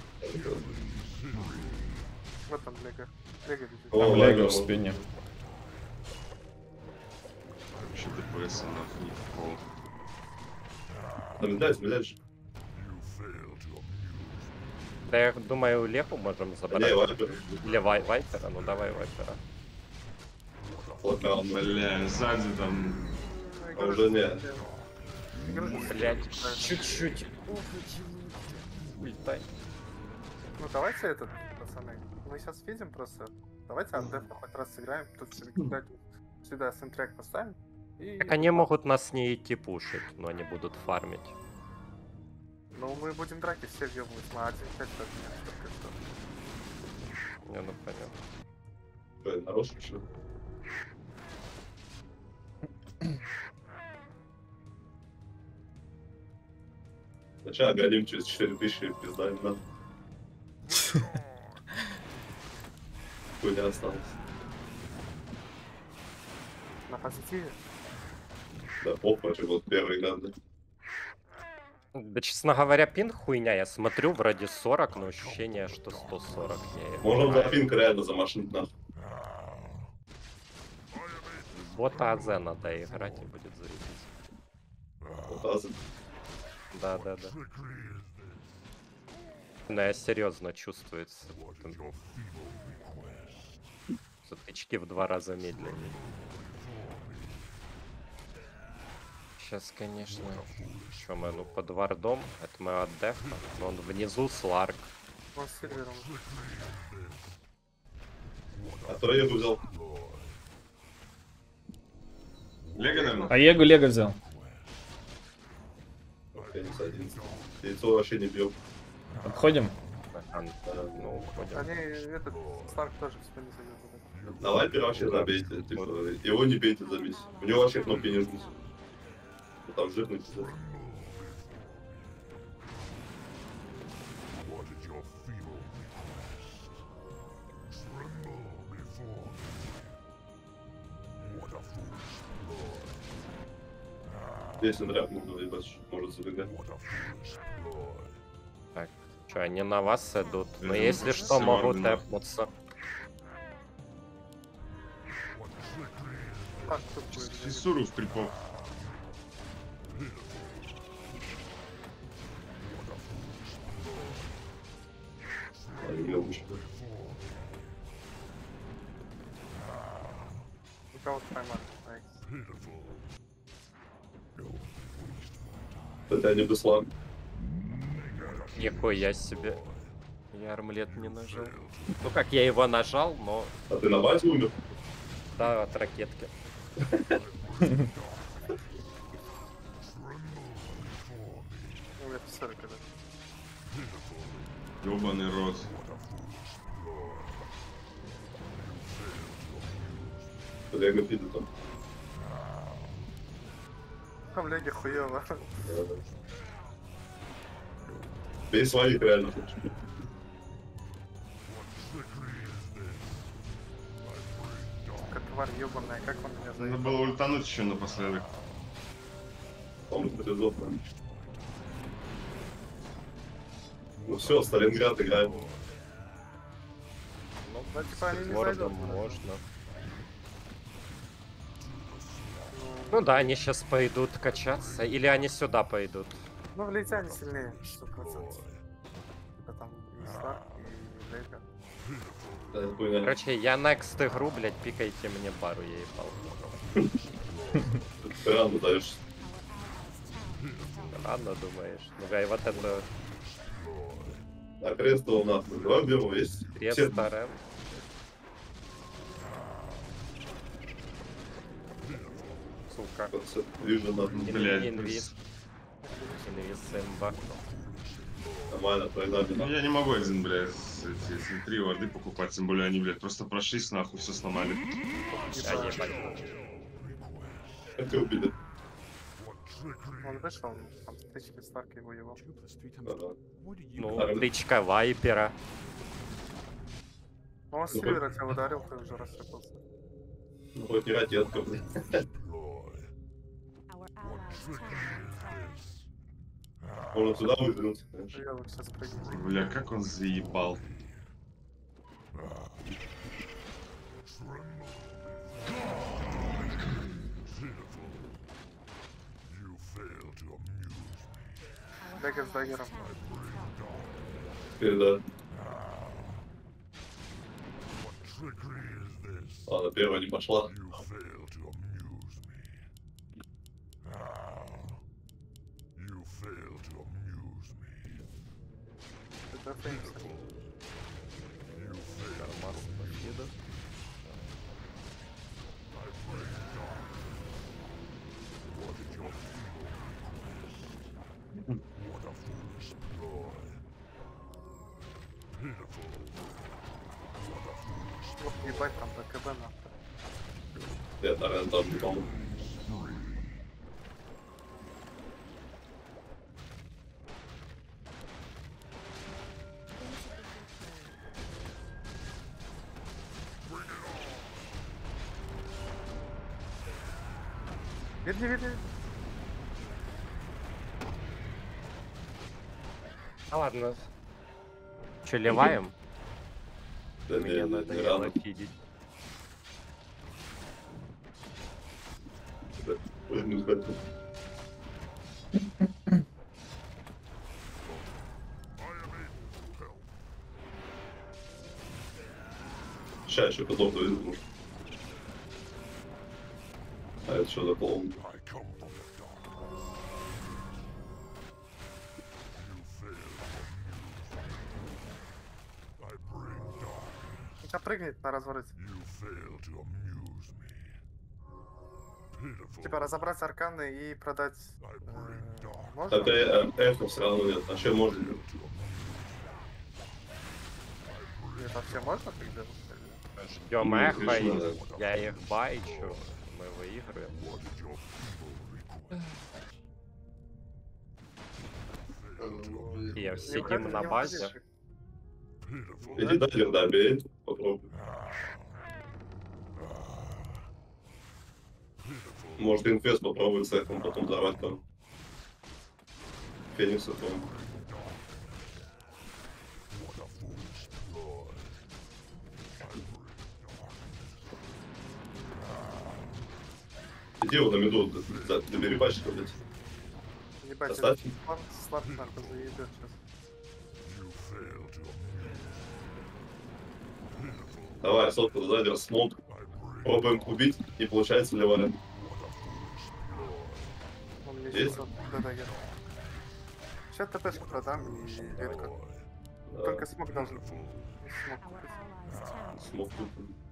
Вот там Лего. Лего лежит. Там Лего в спине. Вообще ДПС нахуй никакого. Блядь. Да я думаю, Леху можем забрать. Вайпер. Или Вайпера, ну давай Вайпера. Бля, сзади там... Уже нет. Блять, чуть-чуть. Ультай. Ну давайте этот, пацаны. Мы сейчас видим просто. Давайте андеф хоть раз сыграем. Тут сюда синтрек поставим. И... Так они могут нас не идти пушить, но они будут фармить. Ну мы будем драки все въебывать, мы 1-5 только что. Не, ну понятно. Что, это нарочно, что ли? Сначала годим через 4000 пизда не надо. Хуйня осталась. На позитиве? Да, похуй, вот первый гады. Да, честно говоря, пин хуйня. Я смотрю, вроде 40, но ощущение, что 140. Можно за пинг реально замашнить нахуй. Бота АЗ надо играть и будет заебись. Вот азы. Да. Но я серьезно чувствуется. Тычки в 2 раза медленнее. Сейчас, конечно, что мы, ну, под вардом, это мы от дефа, но он внизу Сларк. Он с Сильвером. А то я бы взял. Лего, наверное? А Лего взял. Феникс 11. Яйцо вообще не бьем. Обходим? Ну, уходим. Они, этот, Старк тоже в спине зайдет. Давай вообще забейте. Типа, его не бейте за мисс. У него вообще кнопки не жмут. Там жирный пиздец. Здесь он рэп можно ебать, может забегать. Так, что, они на вас идут, но Ну, если что, могут тэпнуться. Так, тут будет. Фиссуру в крипов. У кого-то поймали. Найс. Это не Беслан. Нихуя себе. Я армлет не нажал. Ну как, я его нажал, но... А ты на базе умер? Да, от ракетки. Ну, это 40 когда. Ёбаный рот. Лего фиды там. Там Леги хуёво. Бей своих реально. Как тварь ёбаная, как он меня Надо заебал. было ультануть еще напоследок. По-моему, повезло. Ну все, Сталинград играем. Ну, типа они не Вордом зайдут. можно. Ну да, они сейчас пойдут качаться. Или они сюда пойдут. Ну, в лейте они сильнее, 100%. Типа там и Старк, и Лего. Да, это хуйня. Короче, я next игру, блять, пикайте мне пару, я ебал. Ты рано даешь. Ладно, думаешь. Ну, и вот это А крест у нас. Давай убьем его, есть. крест Тарен. Ошибка. Вижу на Блядь. Инвиз. Инвиз имба. нормально, проиграли. Ну я не могу один, блядь, эти 3 варды покупать, тем более они, блядь, просто прошлись нахуй, все сломали. А, ебать. Как ты убили? Он вышел, там стычки Старк его его. Да-да. Ну, тычка Вайпера. Он с севера тебя ударил, ты уже рассыпался. Ну хоть не ракетка, блин. Можно сюда выдвинуться, конечно. Я вот сейчас прыгну. Бля, как он заебал. Дагер с даггером. Теперь да. Ладно, первая не пошла. Это Феникс. Кармас покидов. Вот ебать там БКБ нахуй. Я таран там не помню. Види. А ладно. Че, ливаем? Да Мне не надоело рано. фидить. Прыгнуть хочу. Сейчас еще потом доведу. А это что за клоун? Сейчас прыгнет на развороте. Типа разобрать арканы и продать. Можно? Так эхо все равно нет. А что можно? Нет, вообще можно так делать? Ждем Ну, эхо, конечно, и я их байчу. Мы выиграем. И сидим на базе. Иди дагер добей. Попробуй. Может инфест попробовать с эхом, потом взорвать там. Феникса там. Иди его на меду, добери пачку, блядь. Ебать, Оставь. слаб нахуй заебет сейчас. Давай, сотку сзади, смог. Пробуем убить, не получается ли валим. Он мне Есть? сейчас до даггера. Сейчас ТПшку продам и ветка. Только смог должен. Смог купить. Смог тут.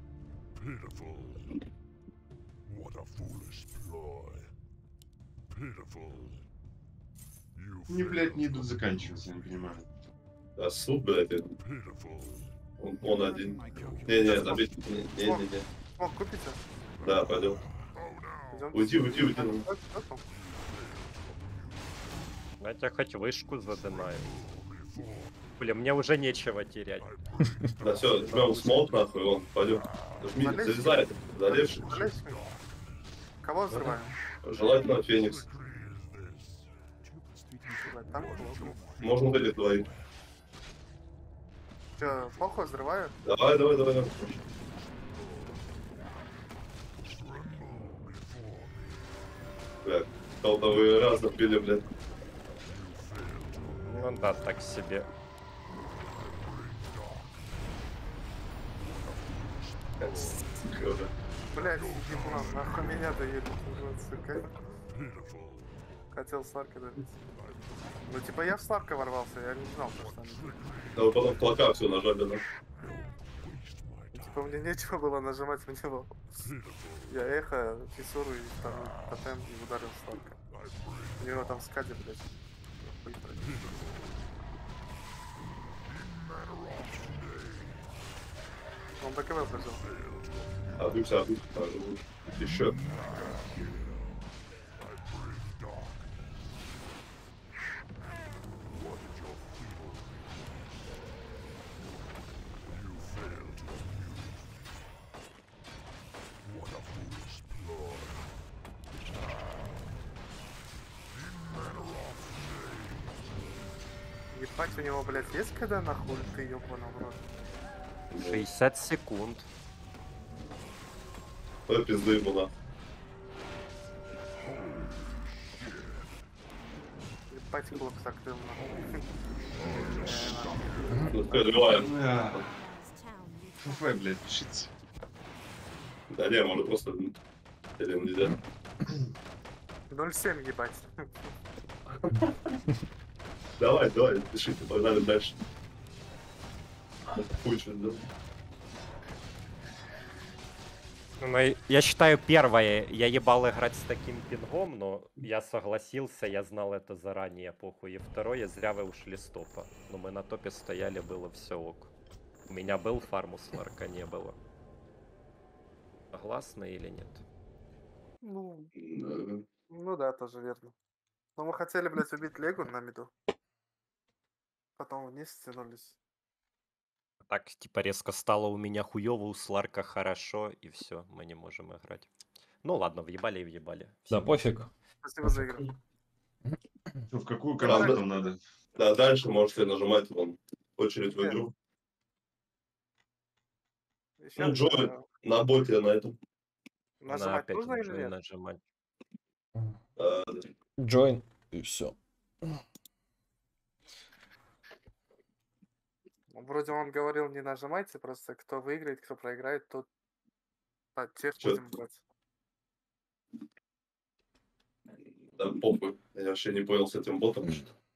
Мне, блядь, не идут заканчиваться, я не понимаю. А суд, блядь, это. Он один. Не, забить. Не. Смог купить? Да, пойдем. Идем. Уйди. Я тебя хоть вышку задымаю. Блин, мне уже нечего терять. Да все, жмем смолк нахуй, вон, пойдем. Жми, залезай, залезший. Кого взрываем? Желательно Феникс. Там Можно вот этих двоих. Че, похуй взрывают? Давай. Бля, кого-то вы разно пили, блядь. Ну да, так себе. Блять, нахуй меня доедет уже, сука. Хотел Сларка добить. Ну типа я в Сларка ворвался, я не знал, что они. Да вы потом в клока все нажали, да? Типа мне нечего было нажимать в него. Я эхо, фиссуру и второй тотем и ударил Сларка. У него там скади, блядь. Хуй пройдет. Он БКВ прожил. Адуся. Еще. Ебать, у него, блядь, есть когда нахуй ты ёбаный в рот? 60 секунд. Ой, пизды ему на. Ебать, клуб закрыл нахуй. Ну, открываем. ФФ, блядь, пишите. Да не, может просто... Или нельзя. 0,7 ебать. Давай, пишите, погнали дальше. Хуй, что да? Ну, я считаю, первое, я ебал играть с таким пингом, но я согласился, я знал это заранее, похуй. И второе, зря вы ушли с топа. Но мы на топе стояли, было все ок. У меня был фарм, у Сларка не было. Согласны или нет? Ну да, тоже верно. Но мы хотели, блядь, убить Легу на миду. Потом вниз стянулись. Так, типа, резко стало у меня хуёво, у Сларка хорошо, и все, мы не можем играть. Ну ладно, въебали и въебали. Да, Всем пофиг. Спасибо за игру. Что, в какую команду там надо? Да, дальше можете нажимать вон очередь в игру. Ещё, Ну, Джой, на боте на этом. нажимать опять нужно или join нет? нажимать. Join и все. Вроде он говорил, не нажимайте, просто кто выиграет, кто проиграет, тот под тех Чё? будем брать. Да, похуй. Я вообще не понял с этим ботом.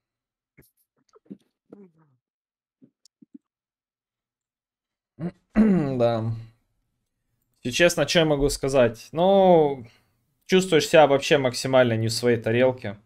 Да. Если честно, что я могу сказать? Ну, чувствуешь себя вообще максимально не в своей тарелке.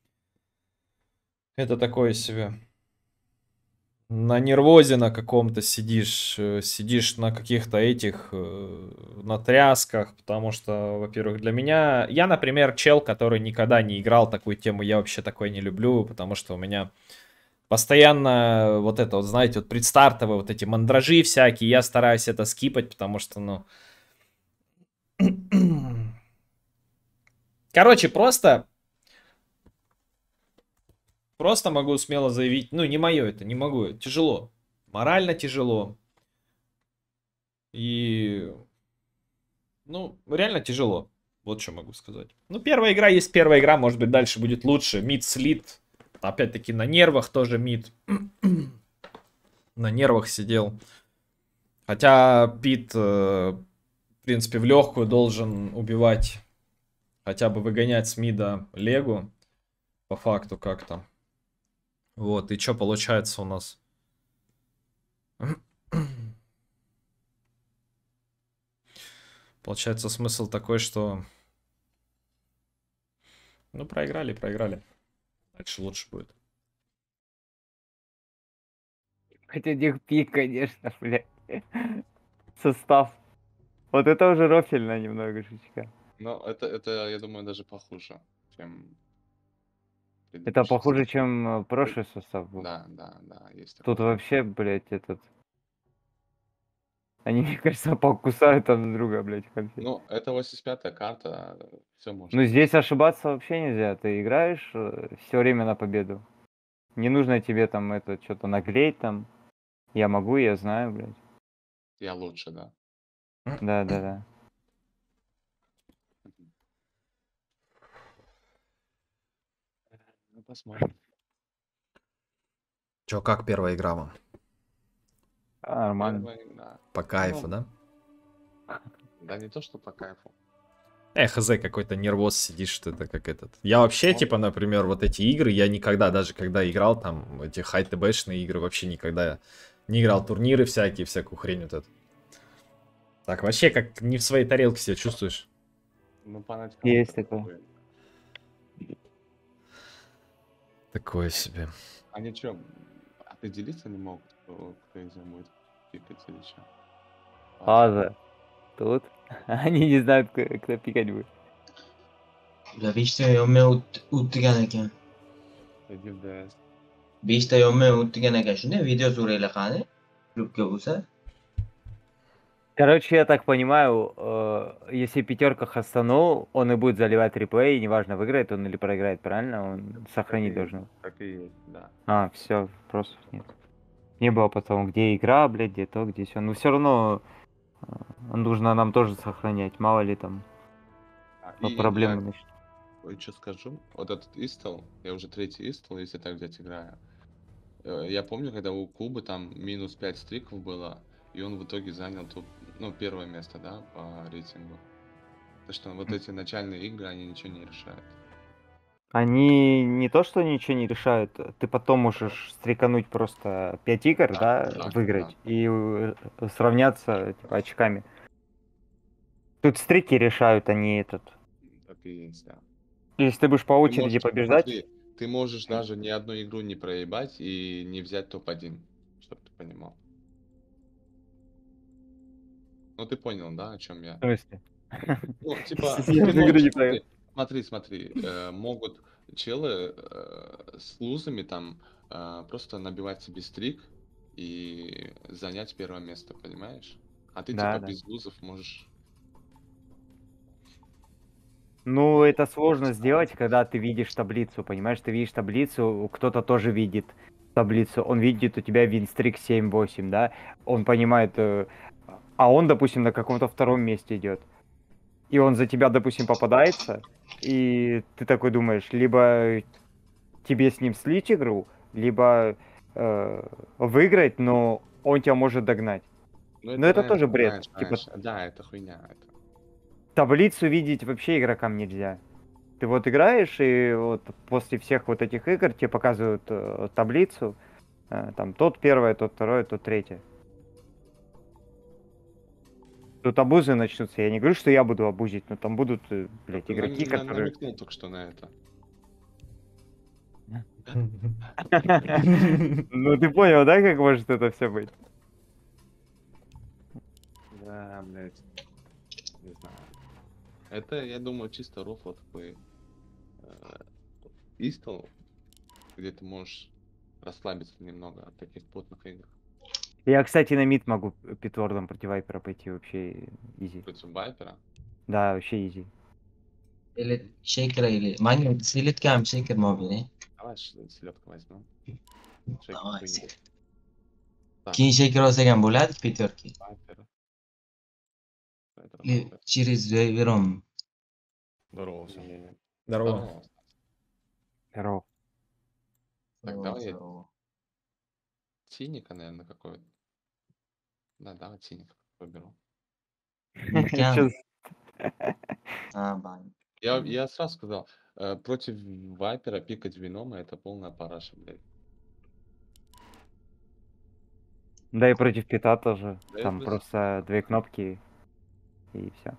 Это такое себе. На нервозе на каком-то сидишь на каких-то этих, на трясках, потому что, во-первых, для меня... Я, например, чел, который никогда не играл такую тему, я вообще такой не люблю, потому что у меня постоянно вот это вот, знаете, вот предстартовые вот эти мандражи всякие, я стараюсь это скипать, потому что, ну... Короче, просто могу смело заявить, ну, не мое это, не могу, тяжело. Морально тяжело. И, ну, реально тяжело. Вот что могу сказать. Ну, первая игра есть первая игра, может быть, дальше будет лучше. Мид слит. Опять-таки на нервах тоже мид. На нервах сидел. Хотя Пит, в принципе, в легкую должен убивать, хотя бы выгонять с мида Легу. По факту как-то. Вот, и что получается у нас? Получается смысл такой, что... Ну, проиграли. Дальше лучше будет. Хотя дикпик, конечно, блядь. Состав. Вот это уже рофельно немного, жучка. Но это, я думаю, даже похуже, чем... Это предыдущий похуже, состав. чем прошлый состав был. Да, есть Тут такое. вообще, блядь, этот... Они, мне кажется, покусают друг друга, блядь, в конце. Ну, это 85-я карта, все Ну, можно. здесь ошибаться вообще нельзя. Ты играешь все время на победу. Не нужно тебе там это что-то наглеть там. Я могу, я знаю, блядь. Я лучше, да. Да. Ну, посмотрим. Чё, как первая игра вам? Нормально. Первый, да. По кайфу, Ну, да? Да не то, что по кайфу. Хз, какой-то нервоз сидишь, что это как этот. Я вообще, Ну. типа, например, вот эти игры, я никогда, даже когда играл там, эти хай-ТБшные игры, вообще никогда не играл турниры всякие, всякую хрень вот эту. Так, вообще как не в своей тарелке себя чувствуешь. Ну, по началу Есть такое. такое. Такое себе. Они что, определиться не могут, кто из них будет пикать или что? Фаза. Тут. Они не знают, кто пикать будет. Vista jomme uttiganeke. Иди в ДС. Vista jomme uttiganeke. Shunde video surayla khane. Klubga bo'lsa. Короче, я так понимаю, если пятерка хастанул, он и будет заливать реплей, неважно, выиграет он или проиграет, правильно? Он сохранить должен. Так и есть, да. А, все, вопросов нет. Не было потом, где игра, блядь, где то, где все. Но все равно нужно нам тоже сохранять, мало ли там И проблемы я начнут. что скажу, вот этот Истл, я уже третий Истл, если так взять играю. Я помню, когда у Кубы там минус 5 стриков было, и он в итоге занял тут, ну, первое место, да, по рейтингу. Так что вот эти начальные игры, они ничего не решают. Они не то, что ничего не решают, ты потом можешь стрикануть просто 5 игр, да, Да, выиграть и сравняться типа, очками. Тут стрики решают, а не этот. Так и есть, да. Если ты будешь по Ты очереди можешь, побеждать, смотри, ты можешь даже ни одну игру не проебать и не взять топ-1, чтобы ты понимал. Ну ты понял, да, о чем я? в смысле? Ну, типа, Если ты я игру можешь, не проеб- смотри, могут челы с лузами там просто набивать себе стрик и занять первое место, понимаешь? А ты Да, типа да. без лузов можешь... Ну, это сложно сделать, когда ты видишь таблицу, понимаешь? Ты видишь таблицу, кто-то тоже видит таблицу. Он видит у тебя винстрик 7-8, да? Он понимает, а он, допустим, на каком-то втором месте идет. И он за тебя, допустим, попадается, и ты такой думаешь, либо тебе с ним слить игру, либо выиграть, но он тебя может догнать. Ну, Но это раньше, тоже бред. знаешь, Типа, раньше. Да, это хуйня. Это... таблицу видеть вообще игрокам нельзя. Ты вот играешь, и вот после всех вот этих игр тебе показывают таблицу. Там тот первое, тот второе, тот третье. Тут абузы начнутся. Я не говорю, что я буду абузить, но там будут, блядь, Ты игроки, которые... намекнул только что на это. Ну ты понял, да, как может это все быть? Да, блядь. Не знаю. Это, я думаю, чисто рофл такой Истл, где ты можешь расслабиться немного от таких плотных игр. Я, кстати, на мид могу питвордом против Вайпера пойти вообще изи. Против Вайпера. Да, вообще изи. Или шейкера или... Манги силит кам шейкер мобили. Давай селедку возьмем. Давай, Шейкер хуйня. Так, Кин шейкер olsa ham bo'ladi пятерки. Вайпер. Это Или Вайпер. через Вером. Здорово, все. Здорово. Здорово. Так, давай я циника, наверное, какой-то. Да, давай циника выберу. Чё Бан. Я сразу сказал, против Вайпера пикать Венома это полная параша, блядь. Да и против пита тоже. Да и Там против- просто две кнопки и все.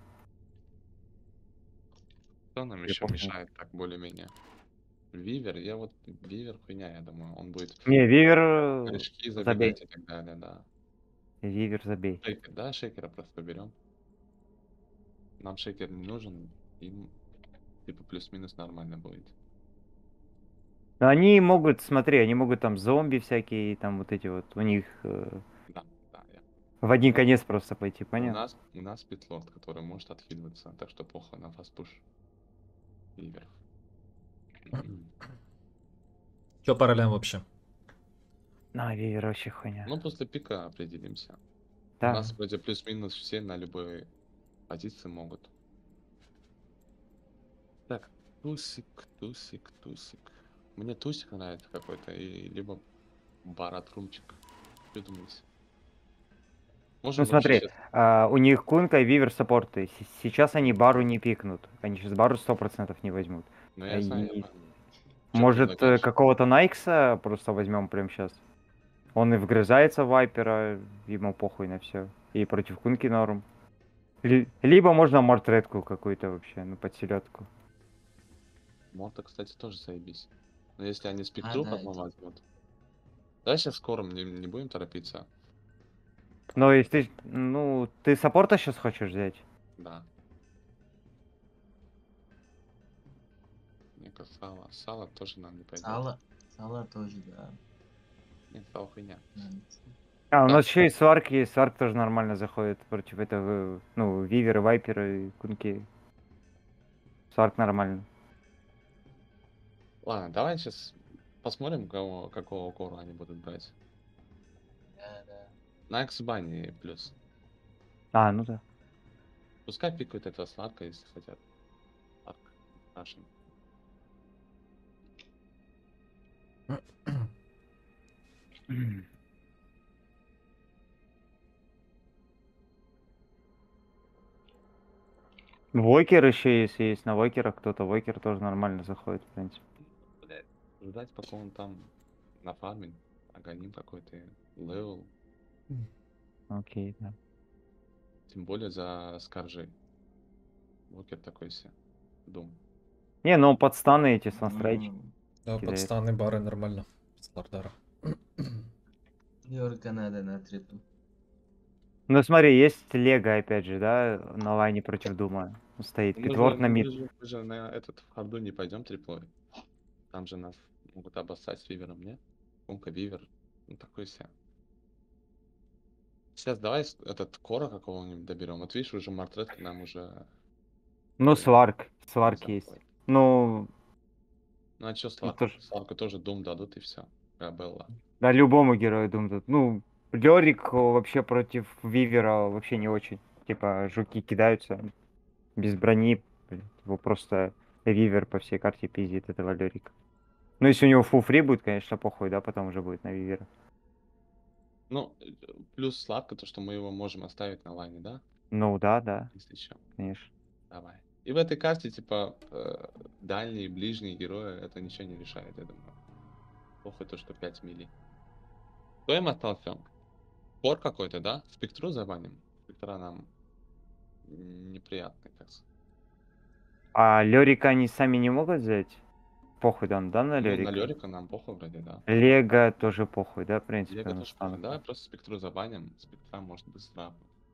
Кто нам Я еще помню. мешает так более-менее? Вивер, Вивер хуйня, я думаю, он будет Не, Вивер корешки забей. забегать и так далее, да. Вивер забей. Шейкер, да, шейкера просто берем. Нам шейкер не нужен, им типа плюс-минус нормально будет. Но они могут, смотри, они могут там зомби всякие, там вот эти вот, у них Да, я. в один конец просто пойти, понятно? У нас питлорд, который может отхиливаться, так что похуй на фастпуш. Вивер. Че по ролям вообще? А, Вивер вообще хуйня. Ну, после пика определимся. У Да. нас вроде плюс-минус все на любой позиции могут. Так, тусик. Мне тусик нравится какой-то, и либо баратрумчик. Придумайся. Можем Ну вообще смотри, у них Кунка и Вивер саппорты. Сейчас они бару не пикнут. Они сейчас бару 100% не возьмут. Ну, я знаю, и- я знаю. Чё Может, предлагаешь? какого-то Найкса просто возьмем прямо сейчас. Он и вгрызается в Вайпера, ему похуй на все. И против Кунки норм. Либо можно мортретку какую-то вообще, ну, под селедку. Морта, кстати, тоже заебись. Но если они спектру да, потом возьмут. Давай сейчас скоро не будем торопиться. Но если ты, ну, ты саппорта сейчас хочешь взять? Да. Мне кажется, сало тоже нам не пойдет. Сало тоже, да. Нет, сало хуйня. А, у Так. нас еще и сварк есть. Сварк тоже нормально заходит против этого, ну, вивера, вайпера и кунки. Сварк нормально. Ладно, давай сейчас посмотрим, какого кору они будут брать. Да, да. На X-бане плюс. А, ну да. Пускай пикают этого сладка, если хотят. Сладко. Нашим. Вокер еще есть на вокерах кто-то. Вокер тоже нормально заходит, в принципе. Блядь, ждать, пока он там нафармит. Агоним какой-то. Левел. Окей, да. Тем более за скаржей. Вокер такой себе. Дум. Не, ну подстаны эти с настройки. Да, кидает. подстаны бары нормально. С Лордара. Йорка надо на трипу. Ну смотри, есть Лего, опять же, да, на лайне против Дума. Стоит Питворд на мид. Мы же на этот в харду не пойдем триплой. Там же нас могут обоссать с вивером, не? Умка, вивер. Ну такой себе. Сейчас давай этот кора какого-нибудь доберем. Вот видишь, уже мартретки нам уже... Ну, сварк есть. Ну, Ну а чё Тут тоже- Сларку тоже дум дадут и все. Белла. да, любому герою Doom тут. Ну, Лёрик вообще против Вивера вообще не очень. Типа, жуки кидаются без брони. Блин, его просто Вивер по всей карте пиздит этого Лёрика. Ну, если у него фул-фри будет, конечно, похуй, да, потом уже будет на Вивера. Ну, плюс Сларка, то, что мы его можем оставить на лайне, да? Ну, да, Если что. конечно. Давай. И в этой карте, типа, дальние и ближние герои, это ничего не решает, я думаю. Похуй то, что 5 мили. Кто им остался? Кор какой-то, да? Спектру забаним? Спектра нам неприятный, как сказать. А Лёрика они сами не могут взять? Похуй, да, на Ну, на Лёрика? Лёрика нам похуй вроде, да. Лего тоже похуй, да, в принципе. Лего на тоже станок. похуй. Давай просто спектру забаним. Спектра может быстро.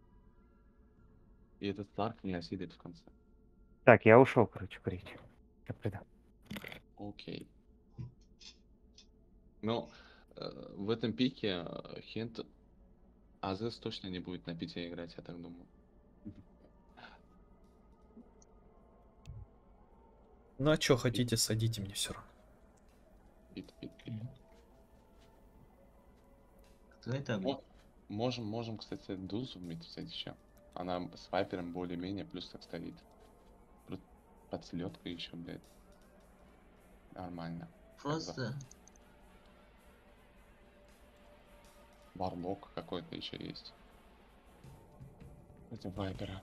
И этот Сларк не осидит в конце. Так, я ушел, короче, курить. Я приду. Окей. Ну, в этом пике Хент Азес точно не будет на пите играть, я так думаю. Ну а чё хотите, садите мне все равно. Пит. Кто это был? Можем, кстати, Дузу вмить взять еще. Она с вайпером более-менее плюс так стоит. Под селедкой еще, блядь. Нормально. Просто Варлок какой-то еще есть. Это вайпера.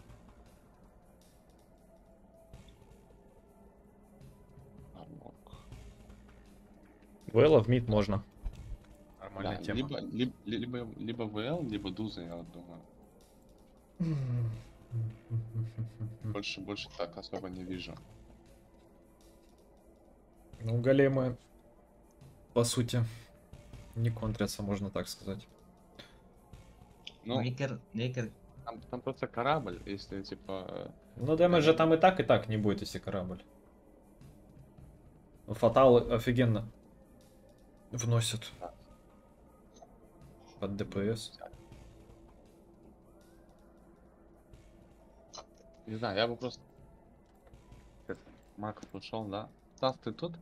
Варлок. Вэлла в мид можно. Да, Нормальная тема. либо ВЛ, либо Дуза, я вот думаю. Больше так особо не вижу. Ну, големы, по сути, не контрятся, можно так сказать. Ну, Мейкер. там просто корабль, если типа... Ну, дэмэджа там и так не будет, если корабль. Ну, Фатал офигенно вносит под ДПС. Не знаю, я бы просто... Марков ушел, да? Стас, ты тут?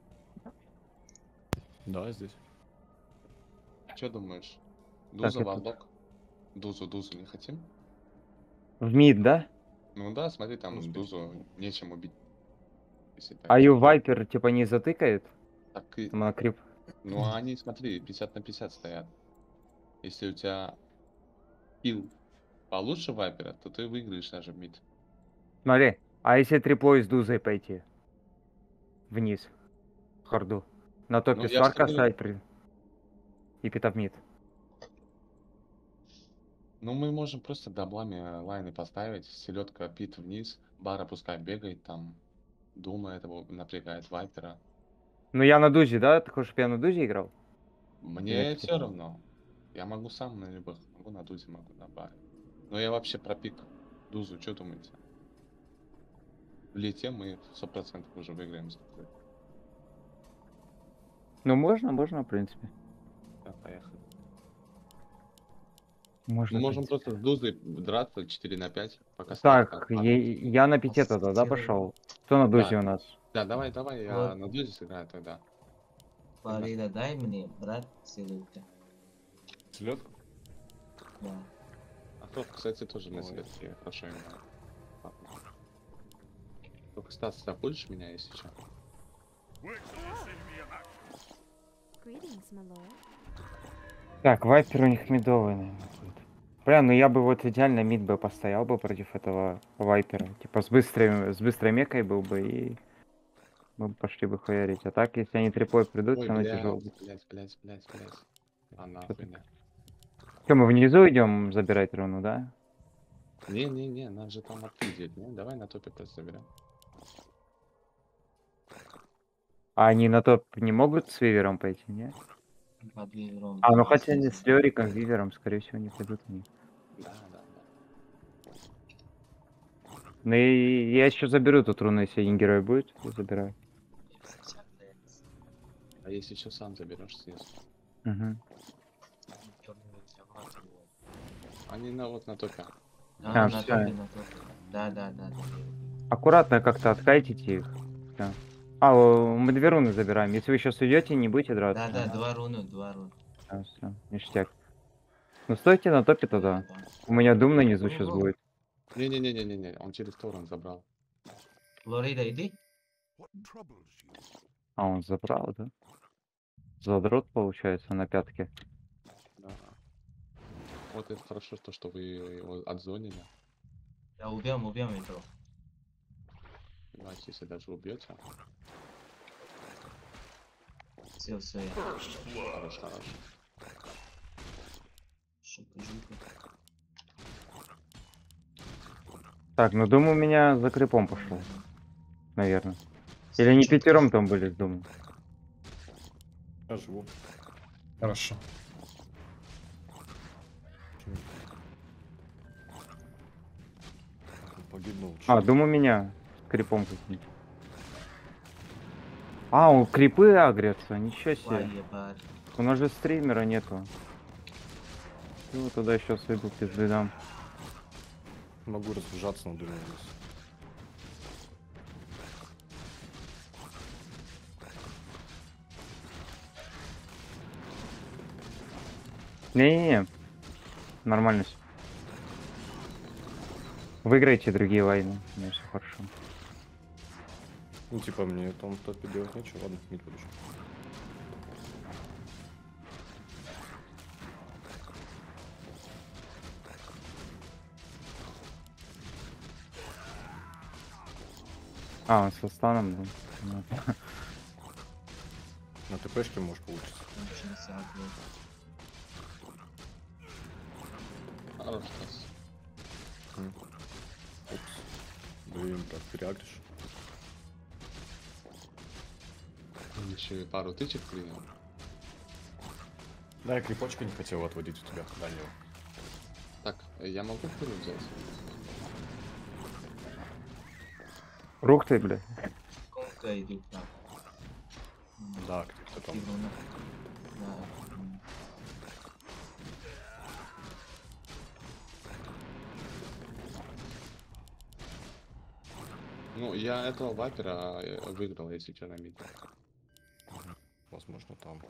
Да, здесь. Что думаешь? Так, Дуза, я Варлок? Дузу не хотим? В мид, да? Ну да, смотри, там Дузу нечем убить. Если так. А ее вайпер типа не затыкает? Так и... Там она крип. Ну а они, смотри, 50 на 50 стоят. Если у тебя хил получше вайпера, то ты выиграешь даже в мид. Смотри, а если триплой с Дузой пойти? Вниз. В харду. На топе Ну, я ж сварка тебе говорю. ставить и пита в мид. Ну, мы можем просто даблами лайны поставить, селедка пит вниз, бара пускай бегает там, Дума этого напрягает, Вайпера. Ну я на дузе, да? Ты хочешь, чтобы я на дузе играл? Мне все равно. Я могу сам на любых, могу на дузе, могу на баре. Но я вообще про пик дузу, что думаете? В лете мы 100% уже выиграем. Ну можно, в принципе. Да, поехали. Можно. Мы в можем принципе. просто с дузой драться 4 на 5, пока Так, я на пяте тогда, да, пошел? Кто на дузе у нас? Да, давай, я Вот. на дузе сыграю тогда. Фарида, дай мне, брат, селедка. Селедку? Да. А кто, кстати, тоже на селедке хорошо играет. Только Стас, забудешь меня, если что? Так, вайпер у них мидовый, наверное, будет. Бля, ну я бы вот идеально мид бы постоял бы против этого вайпера. Типа с быстрой мекой был бы и мы бы пошли бы хуярить. А так, если они трипой придут, Ой, все равно тяжело. блядь. А нахуй, да. Что, мы внизу идем забирать руну, да? Не, нас же там отпиздить, не? Давай на топе просто заберем. А они на топ не могут с вивером пойти, не? Под вивером. А, ну хотя они с Лериком, вивером, скорее всего, не пойдут они. Да. Ну и я еще заберу тут руну, если один герой будет, я забираю. А если что, сам заберешь снизу. Угу. Они на топе. А, А, на всё. топе, на топе. Да. Аккуратно как-то откайтите их. Всё. А, мы 2 руны забираем. Если вы сейчас уйдете, не будете драться. Да, 2 руны. А, все, ништяк. Ну стойте на топе тогда. У меня дум на низу сейчас будет. Не, он через торрент забрал. Флорида, иди. А, он забрал, да? Задрот, получается, на пятке. Да. Вот это хорошо, то, что вы его отзонили. Да, убьем этого. Давайте, если даже убьете. Все, я. Хорошо. Шука-жука. Так, ну дум у меня за крипом пошел, наверное. Или они 5 там были с думом? Я живу. Хорошо. Погибнул. А, дум у меня с крипом каким-то. А, он крипы агрятся, ничего себе. Ебать. У нас же стримера нету. Ну, туда сейчас выйду, пизды дам. Могу разбежаться, но думаю, здесь. Не-не-не. Нормально все. Выиграйте другие войны. У меня все хорошо. Ну, типа, мне там в топе делать нечего. Ладно, не будешь. А, он со станом, да. Понятно. На ТПшке может получиться. Хорош, Стас. Упс. Блин, так переагришь. Еще и пару тычек принял. Да, я крепочка не хотел отводить у тебя, Данил. Так, я могу куру взять? Рух ты, бля. Конка идут там. Да, кто там. Да. Ну, я этого вайпера выиграл, если что, на миде. Возможно, там.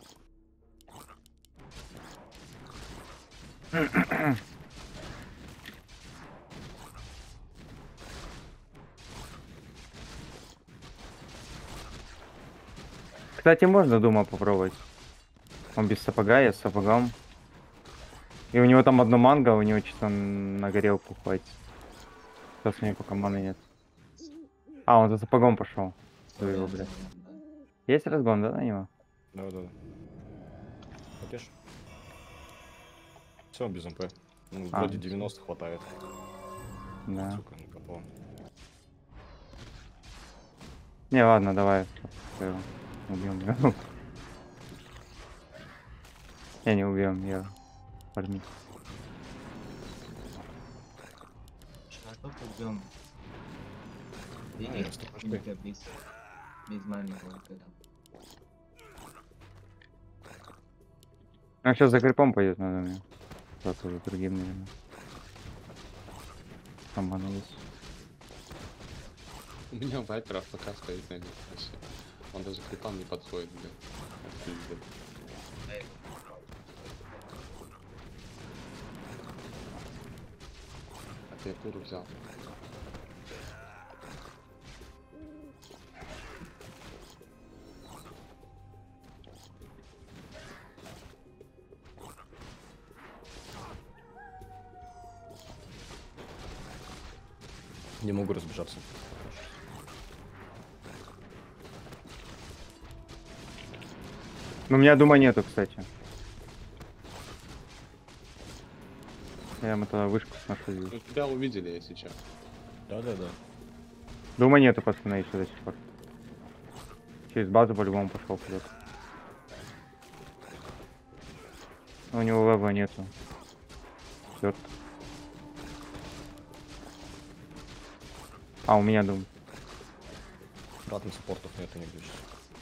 Кстати, можно Дума попробовать. Он без сапога, я с сапогом. И у него там одно манго, у него чисто на горелку хватит. Сейчас у него пока маны нет. А, он за сапогом пошел. Его, бля. Есть разгон, да, на него? Да. Хотишь? Все, без МП. Ну, А. вроде 90 хватает. Да. Сука, накопал. Не, ладно, давай. Убьем его. Я не убьем, я фармить. А то пойдем. Нет, стоп, Двигай без маленького когда. А сейчас за крипом пойдет, надо мне. Кто-то за другим, наверное. Обманулись. У меня вайпер АФК стоит на нем вообще. Он даже к крипам не подходит, блин. Это пиздец. А ты куру взял. Не могу разбежаться. Ну, у меня дома нету, кстати. Я ему тогда вышку сношу. Ну, тебя увидели, если чё. Да-да-да. Дома нету, пацаны, еще до сих пор. Через базу по-любому пошел вперед. У него веба нету. Черт. А, у меня дом. Братных спортов нету нигде сейчас.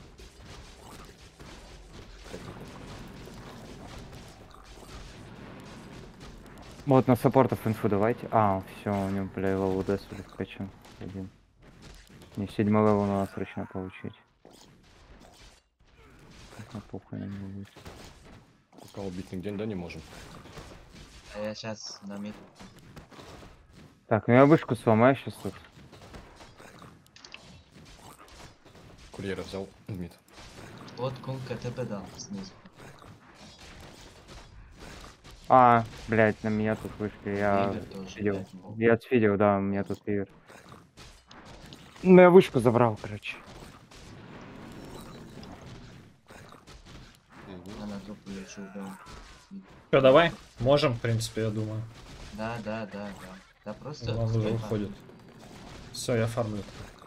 Вот на саппортов инфу давайте. А, все, у него, бля, левел ДС уже вкачан. Один. Не, 7 левел надо срочно получить. А похуй на него будет. Пока убить нигде, да, не можем. А я сейчас на мид. Так, ну я вышку сломаю сейчас тут. Курьера взял мид. Вот кунка ТП дал снизу. А, блять, на меня тут вышли, я Вивер тоже, видел. блядь, мог. Я отвидел, да, у меня тут вивер. Ну я вышку забрал, короче. Я на трупу лечу, да. Все, давай. Можем, в принципе, я думаю. Да. Да просто... Он уже стой, уходит. Все, я фармлю.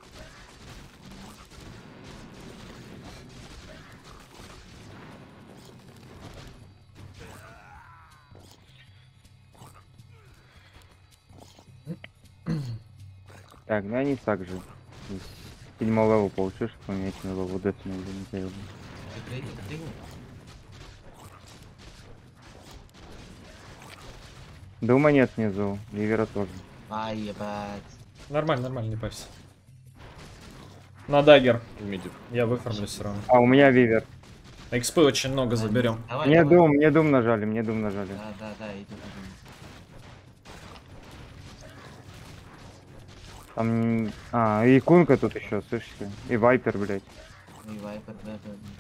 Так, ну они так же. 7 левел получишь, чтобы поменять на левел ДС не заебал. Ты Дума нет внизу, вивера тоже. Ай, ебать. Нормально, не пайся. На дагер. Мидик. Я выфармлю все равно. А, у меня вивер. Экспы очень много заберем. Давай, Мне давай. дум нажали, мне дум нажали. Да, иду. Там... А, и кунка тут еще, слышите? И вайпер, блять. И вайпер, да.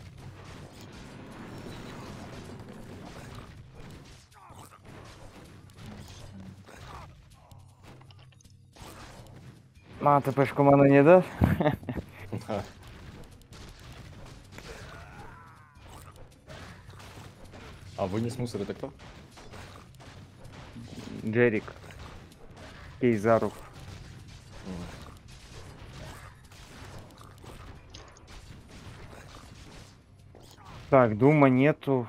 А, ТПшку мана не даст? А вынес мусор это кто? Джерик. Кейзаров. Так, дума нету.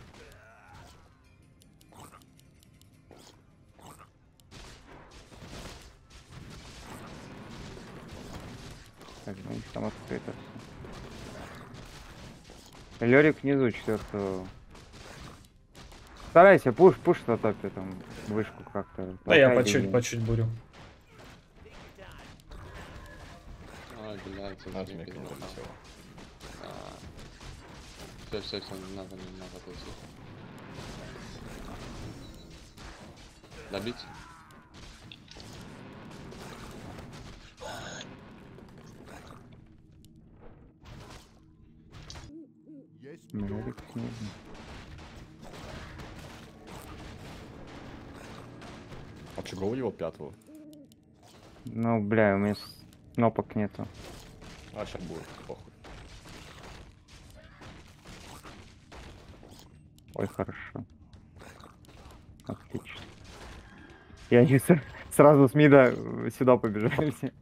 Так, ну их там открыто все. Лёрик внизу 4-го. Старайся, пуш на топе там вышку как-то. Да я Толкай по чуть бурю. Ой, блядь, Нажми кнопку, всё. Все, не надо отойти. Добить? Лёрик снизу. А чего его 5-го? Ну, бля, у меня кнопок нету. А сейчас будет, похуй. Ой, хорошо. Отлично. И они сразу с мида сюда побежали все.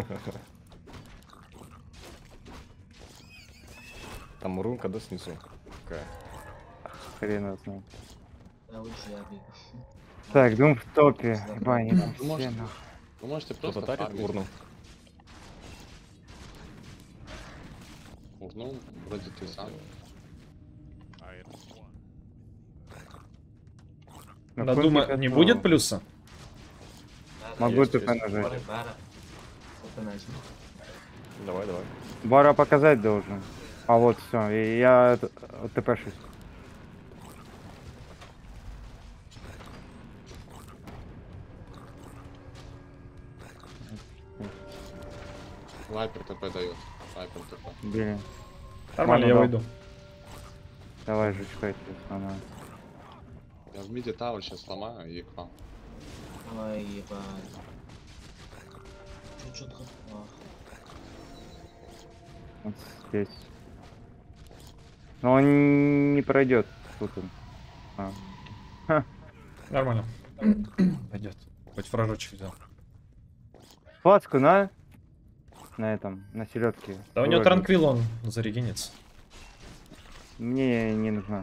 Там рунка, да, снизу? Какая? Хрен его знает. Да, лучше я бегу. Так, Дум в топе. Ебать, они там Вы все можете, нахуй. вы можете Кто-то просто дарит фармить. урну? Урну, вроде ты сам. Ну, Да, Кунки думаю, не готов. будет плюса? Могу Есть, ТП есть. нажать. Бара. Это нажми. Давай, давай. Бара показать должен. А вот все, я ТП-6. Вайпер ТП дает. Вайпер ТП. Блин. Нормально, я Ману выйду. Давай, жучка, это она. Я в миде тавер сейчас сломаю и к вам. Ой, ебать. Чуть-чуть Вот здесь. Но он не пройдет. Тут он. А. Нормально. Пойдет. Хоть вражочек взял. Фласку на этом, на селедке. Да у него транквил, он зарегенится. Мне не нужна.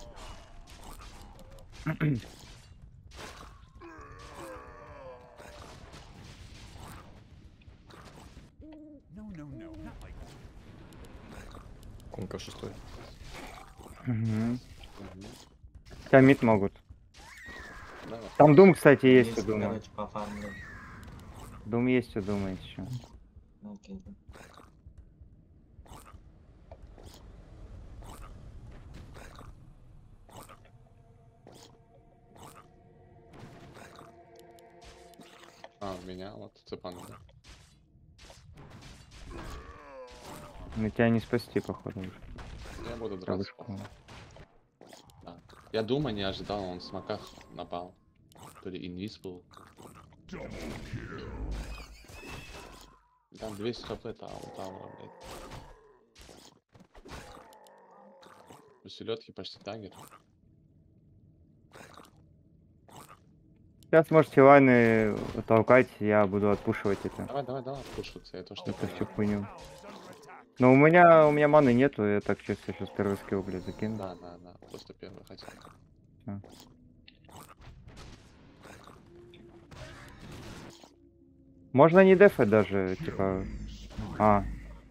Кунка 6. Угу. Томит могут. Давай. Там Дум, кстати, есть у Дума. короче, пофармлю. Дум есть у Дума еще. Окей. А, у меня вот цепану, да? Но тебя не спасти, походу. Уже. Я буду драться. Рабочку. Да. Я думаю, не ожидал, он в смоках напал. То ли Invisible. Там 200 хп Таура, блядь. У селедки почти дагер. Сейчас можете лайны толкать, я буду отпушивать это. Давай, пушиться, я тоже Это такой. всю хуйню. Но у меня маны нету, я так чисто сейчас первый скилл, блядь, закину. Да, просто первый хотел. Можно не дефать даже, типа. А.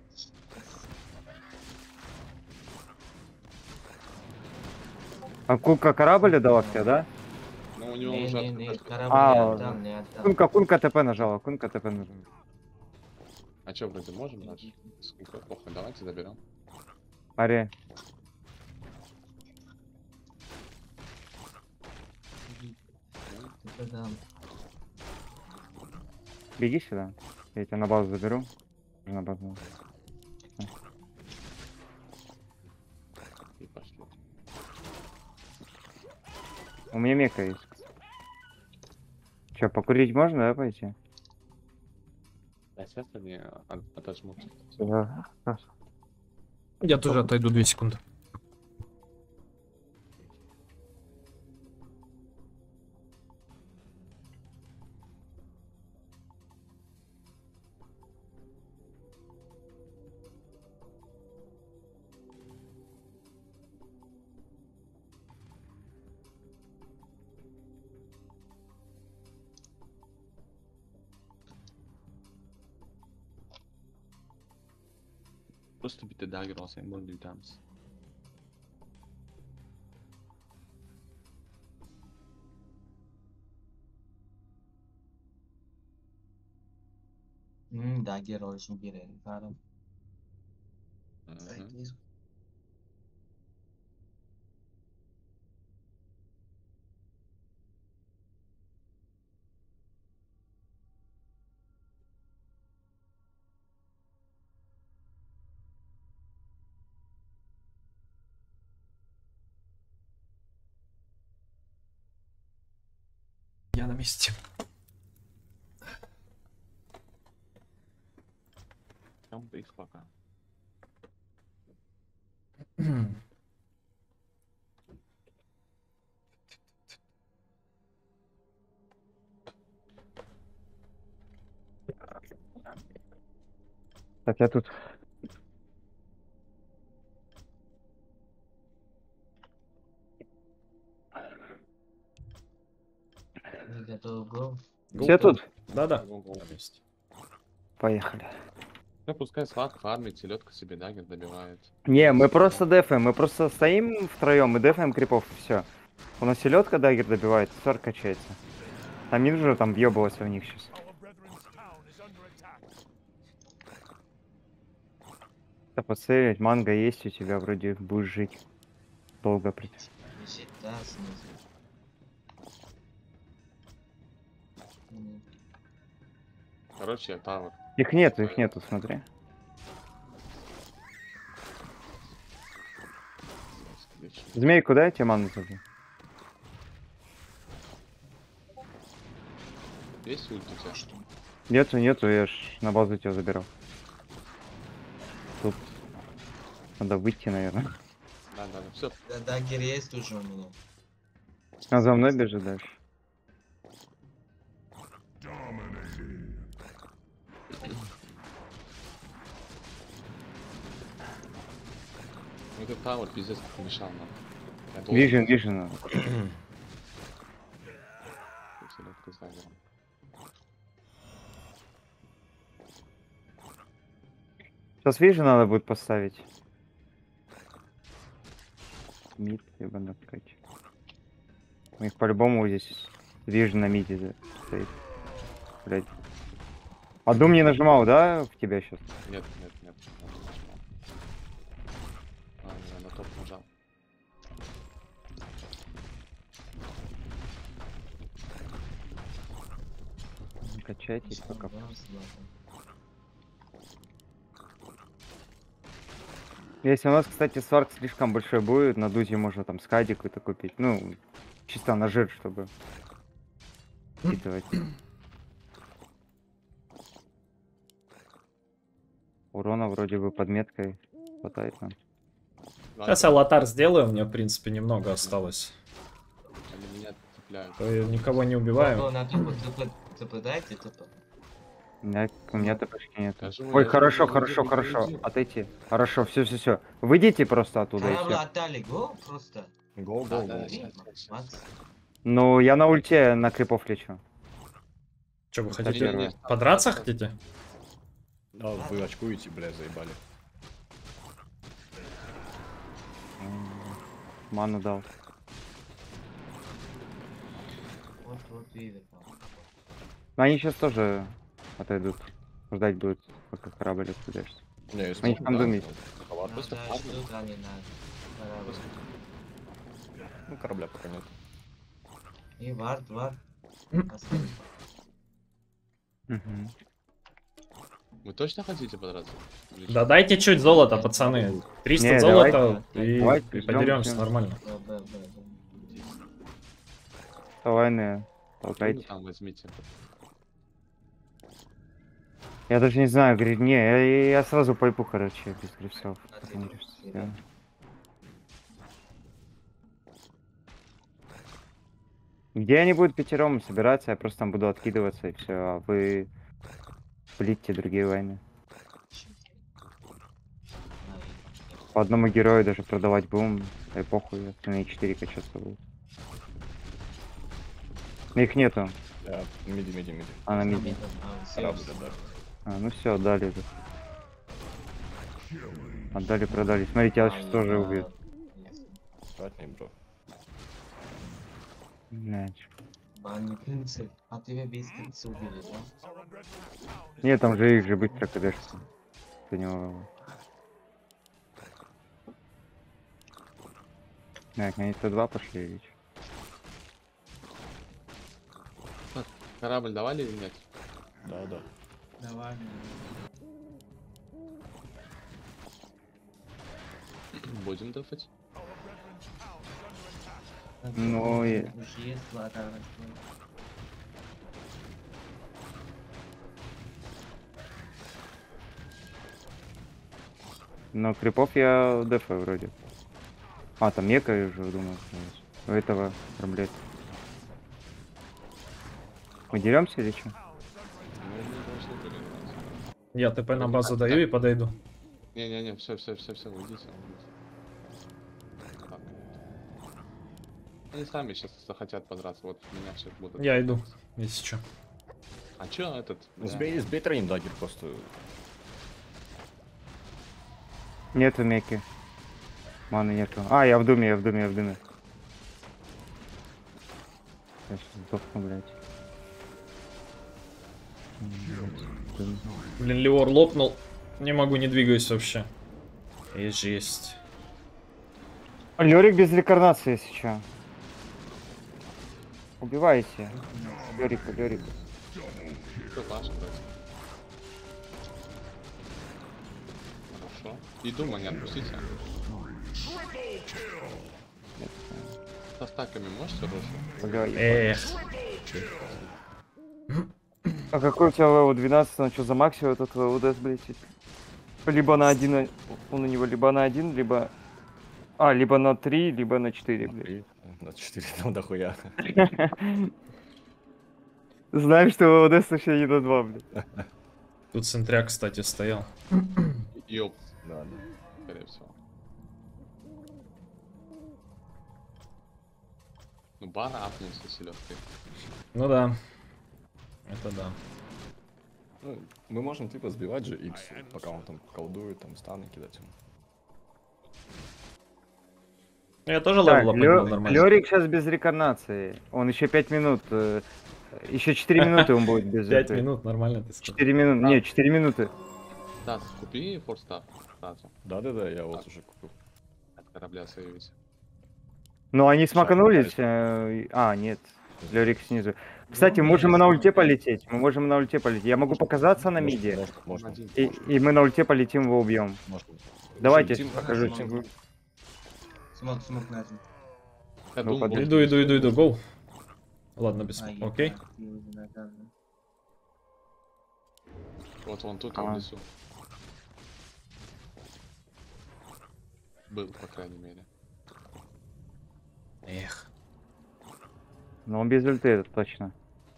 А кунка корабль дала все, да? Ну у него Не, уже не, не, открыто. корабль А, не ладно. отдам, не отдам. Кунка ТП нажала, кунка ТП нажала. А чё, вроде можем дальше? Сколько плохо, давайте заберем. Аре. Это дам. Беги сюда. Я тебя на базу заберу. На базу. И пошли. У меня мека есть. Че, покурить можно, да, пойти? А сейчас они отожмут. Да. Я тоже отойду 2 секунды. Просто bitte dagger aus en bundle dance. Да, герой очень берет. Фарм. Я на месте. Там их пока. Так, я тут. Не готов был. Все тут? Да-да. Го-го. Там есть. Поехали. Ну, пускай Сварк фармит, селедка себе дагер добивает. Не, мы просто дефаем, мы просто стоим втроем и дефаем крипов, и все. У нас селедка дагер добивает, сор качается. Там не нужно там въебываться в них сейчас. Да поцелить, манго есть у тебя, вроде будешь жить. Долго придется. Да, снизу. Короче, тавер. Их нету, смотри. Змейку дай, тебе ману забью. Есть ульт у тебя? Нету, я ж на базу тебя забирал. Тут надо выйти, наверное. Да, все. Да, дагер есть уже у меня. А за мной бежит дальше. Ну, этот тавер пиздец как помешал нам. Я долго Вижен. селедка с дагером. Сейчас вижу, надо будет поставить. Мид, либо накать. У них по-любому здесь вижу на миде стоит. Блять. А Дум не нажимал, да, в тебя сейчас? Нет. Я на топ нажал. Качайтесь пока. Если у нас, кстати, сварк слишком большой будет, на дузе можно там скадик какой-то купить. Ну, чисто на жир, чтобы считывать. Урона вроде бы под меткой хватает нам. Сейчас я лотар сделаю, у меня, в принципе, немного осталось. Они меня цепляют. То я никого не убиваю. На тупо, дайте, тупо. У меня ТПшки нет. Скажи, Ой, я хорошо. уйди. Отойти. Хорошо, все. Выйдите просто оттуда и Корабль все. отдали, го, просто. Го. Макс. Ну, я на ульте на крипов лечу. Что вы Это хотите? первое. Подраться хотите? Да, вы очкуете, бля, заебали. Ману дал. Вот видно там. Но они сейчас тоже отойдут. Ждать будет, пока корабль отсюдешься. Не, если Они там думают. Просто Да, фармит. ждут они на корабль. Ну, корабля пока нет. И вард. Мгм. Вы точно хотите подраться? Или Да что? дайте чуть золота, пацаны. 300 Не, золота давайте и ждем, подеремся ждем. нормально. Войны Ну, толкайте. там возьмите. Я даже не знаю, говорит, не, я сразу пойду, короче, без грифсов. А ты Потому идёшь, что, да. да. Где они будут пятером собираться, я просто там буду откидываться и все, а вы плитьте другие войны. По одному герою даже продавать будем, и похуй, остальные 4 качаться будут. Их нету, Да, миди. а на миде. Корабль, да. А, ну все, отдали. Отдали, продали. Смотрите, я сейчас тоже убьют. Аккуратней, бро. Блядь. Банный принцип. А тебя без принца убили, да? Нет, там же их же быстро кадешься. До него. Так, они Т2 пошли или чё? Корабль давали или нет? Да. Давай. Будем дефать. Ну и... Уж есть вода, Но крипов я дефаю вроде. А, там мека я уже думал. У этого проблем. Мы деремся или что? Мы не должны были играть. Я ТП на базу даю и подойду. Не-не-не, все, уйдите. Так. Они сами сейчас захотят подраться, вот меня сейчас будут. Я иду, если что. А чё этот? Сбей трейн дагер просто. Нету меки. Маны нету. А, я в думе. Я сейчас сдохну, блядь. Блин, Леор лопнул. Не могу, не двигаюсь вообще. И жесть. Лёрик без рекарнации, если чё. Убивайте. Лёрика. Что ваше, брать? Хорошо. И дума не отпустите. Со стаками можете рушить? Эх. А какой у тебя левел 12, он что замаксил этот ЛДС, блядь? Либо на 1, он у него либо на 1, либо... А, либо на 3, либо на 4, блядь. На 4 там дохуя. Знаешь, что ЛДС вообще не на 2, блядь. Тут центряк, кстати, стоял. Ёп. Да. Скорее всего. Ну, бана апнулся селёдкой. Ну да. Это да. Ну, мы можем типа сбивать же X, пока он там колдует, там станы кидать ему. Я тоже Так, левел поднял нормально. Лёрик сейчас без рекарнации. Он еще 5 минут. Еще 4 минуты он будет без 5 минут, нормально ты сказал. 4 минуты. Не, 4 минуты. Стас, купи форстав сразу. Да, я вот уже купил. От корабля сейвить. Ну, они смаканулись. А, нет. Лёрик снизу. Кстати, можем на ульте полететь. Мы можем на ульте полететь. Я могу показаться на миде. Можно. И мы на ульте полетим, его убьем. Можно. Давайте, покажу. Смог нажим. Иду, гоу. Ладно, без окей. Вот вон тут, в лесу. Был, по крайней мере. Эх. Но он без ульты, это точно.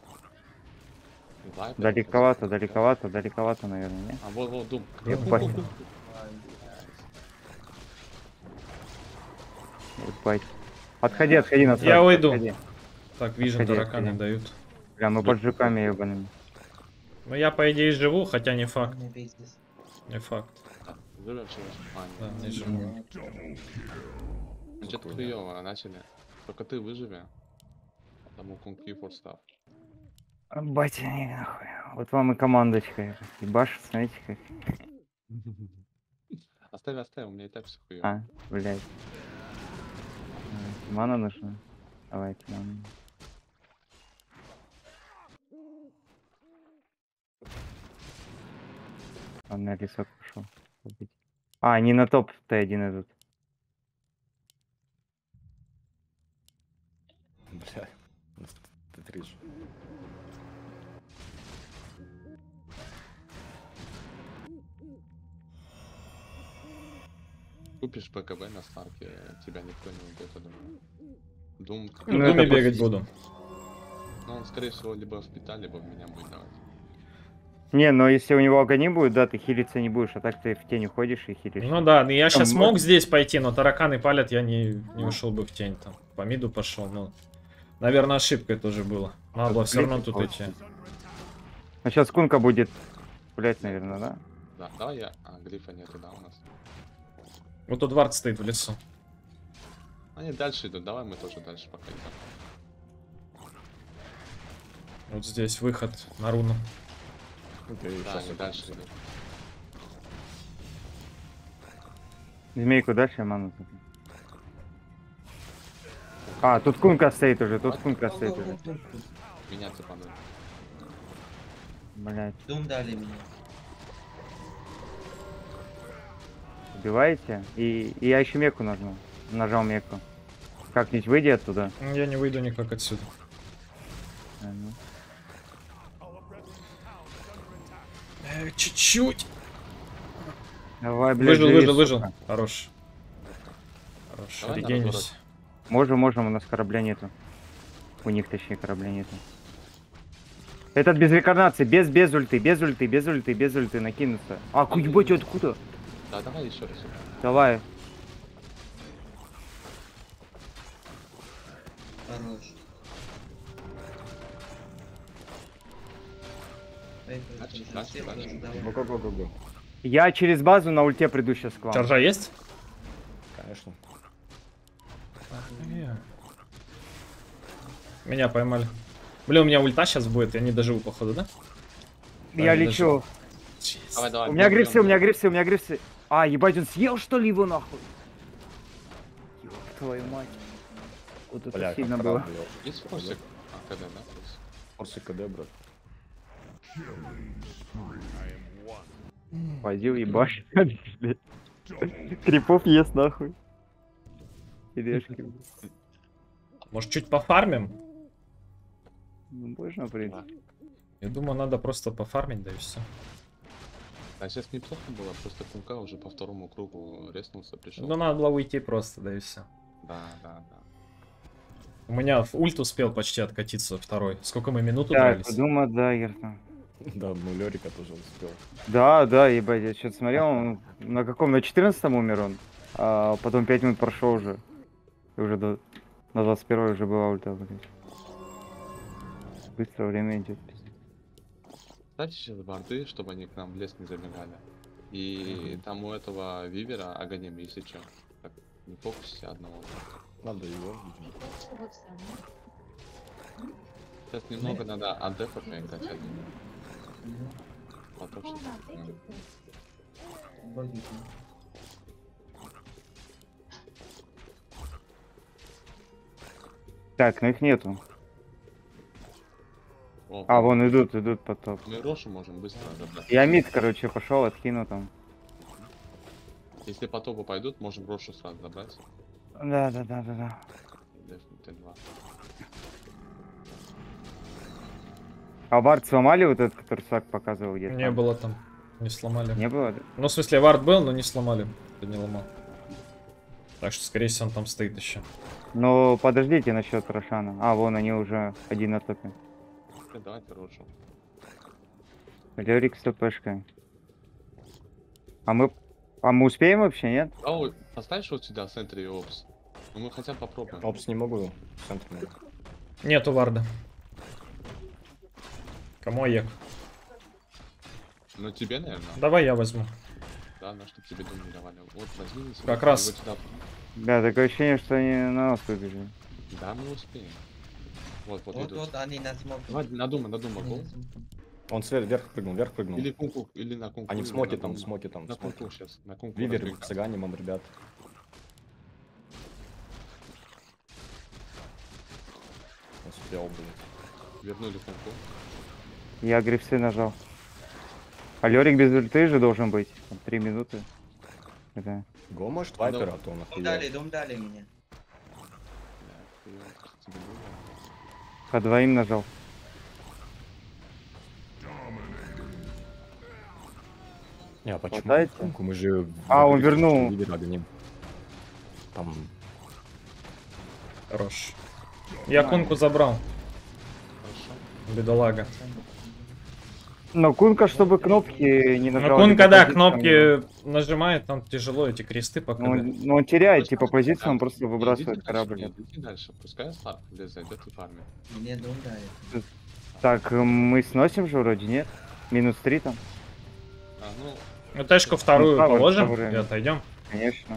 Далековато, наверное, не? А вот, дум. Ебать. Отходи на сразу. Я уйду. Отходи. Так, вижу, тараканы дают. Бля, мы под жуками ебаными. Ну я по идее живу, хотя не факт. Не факт. Живем через. Да, не живу. Что-то хуёво начали. Только ты выживи. Тому кунки форстав. Батя, нахуй. Вот вам и командочка. Ебашь, смотрите как. Оставь, у меня и так все хуёво. А, блядь. Мана нужна. Давайте ману. Он на лесок пошел. А, они на топ Т1 идут. Бля, Т3 же. Купишь БКБ на старке, тебя никто не убьет, я думаю. Дум... Ну, в Думе бегать буду. Ну, он, скорее всего, либо в питале, либо в меня будет давать. Не, но если у него огонь будет, да, ты хилиться не будешь, а так ты в тень уходишь и хилишь. Ну да, я сейчас мог здесь пойти, но тараканы палят, я не ушел бы в тень там. По миду пошел, но... Наверное, ошибкой тоже было. Надо было все равно тут идти. Ну сейчас кунка будет гулять, наверное, да? Да, давай я... А, грифа нету, да, у нас. Вот тут вард стоит в лесу. Они дальше идут, давай мы тоже дальше пока идем. Вот здесь выход на руну. Да, они дальше идут. Змейку дальше, ману. А, тут кунка стоит уже, Меня цепанули. Блять. Дум дали мне. Убиваете? И я еще меку нажму. Нажал меку. Как-нибудь выйди оттуда. Я не выйду никак отсюда. Чуть-чуть. Давай, блядь. Выжил. Хорош. Давай регенюсь. Можем, у нас корабля нету. У них, точнее, корабля нету. Этот без рекорнации, без ульты, накинуться. А, ебать, откуда? Да, давай еще раз. Давай. Хорош. Го-го-го-го-го. Я через базу на ульте приду сейчас к вам. Чаржа есть? Конечно. Меня поймали. Блин, у меня ульта сейчас будет, я не доживу, походу, да? Я не лечу. Давай, давай. У меня грифсы. А, ебать, он съел что ли его нахуй? Ёб твою мать. Вот это Бля, сильно как было. рад был. Есть форсик? А, КД, да? Форсик КД, брат. Пойди ебашь. Крипов ест нахуй. Тележки. Может, чуть пофармим? Ну, можно, в принципе. Я думаю, надо просто пофармить, да и все. А сейчас неплохо было, просто Кунка уже по второму кругу реснулся, пришел. Ну, надо было уйти просто, да и все. Да. У меня ульт успел почти откатиться второй. Сколько мы минуту Так, дрались? думаю, да, ясно. Да, ну Лерика тоже успел. Да, ебать, я что-то смотрел, он на каком, на 14-м умер он, а потом 5 минут прошло уже. И уже на 21-й уже была ульта, блядь. Быстро время идет. Кстати, сейчас борды, чтобы они к нам в лес не забегали. И там у этого Вивера Аганим, если что. Так, не фокусите одного. Надо его. Сейчас немного надо АД ПП качать. Потом что. Так, ну их нету. О, А, вон идут по топ. мы Рошу можем быстро забрать. Я мид, короче, пошел, откину там. Если по топу пойдут, можем Рошу сразу забрать. Да. Т2. А вард сломали вот этот, который Сак показывал где-то? Не было там. Не сломали. Не было? Ну, в смысле, вард был, но не сломали. Я не ломал. Так что, скорее всего, он там стоит еще. Ну, подождите насчет Рошана. А, вон они уже один на топе. Давайте Рошу. Лерик с ТПшкой. А мы успеем вообще, нет? А, ой, поставишь вот сюда в центре опс. Ну мы хотя бы попробуем. Опс не могу. В центре могу. Нету варда. Кому ек? Ну тебе, наверное. Давай я возьму. Да, на что тебе дом не давали. Вот возьми. Как раз. Вот сюда. Да, такое ощущение, что они на нас выбежали. Да, мы успеем. Вот идут. Вот они на смоке. Давай, надумай, гол. Он вверх прыгнул. Или кунку, или на кунку. Они в смоке там, в смоке там. На в смоке. кунку сейчас, на кунку. Вивер с Аганимом, ребят. Успел, блин. Вернули кунку. Я грифсы нажал. А Лерик без ульты же должен быть. 3 минуты. Это... Го, может, вайпера, а то он охуел. Дом дали меня. По двоим нажал. Не, а почему? Хватает? Мы же... А, он вернул. Вивера гоним. Там... Хорош. Я кунку забрал. Бедолага. Но Кунка, чтобы кнопки не нажал. Ну, Кунка, да, кнопки нажимает, там тяжело эти кресты пока. Ну, он теряет, типа, позицию, он просто выбрасывает корабль. Иди дальше, пускай Слав здесь зайдет и фармит. Мне дом дали. Так, мы сносим же вроде, нет? Минус 3 там. А, ну, Ну, тэшку вторую Ну, положим вторую. и отойдем. Конечно.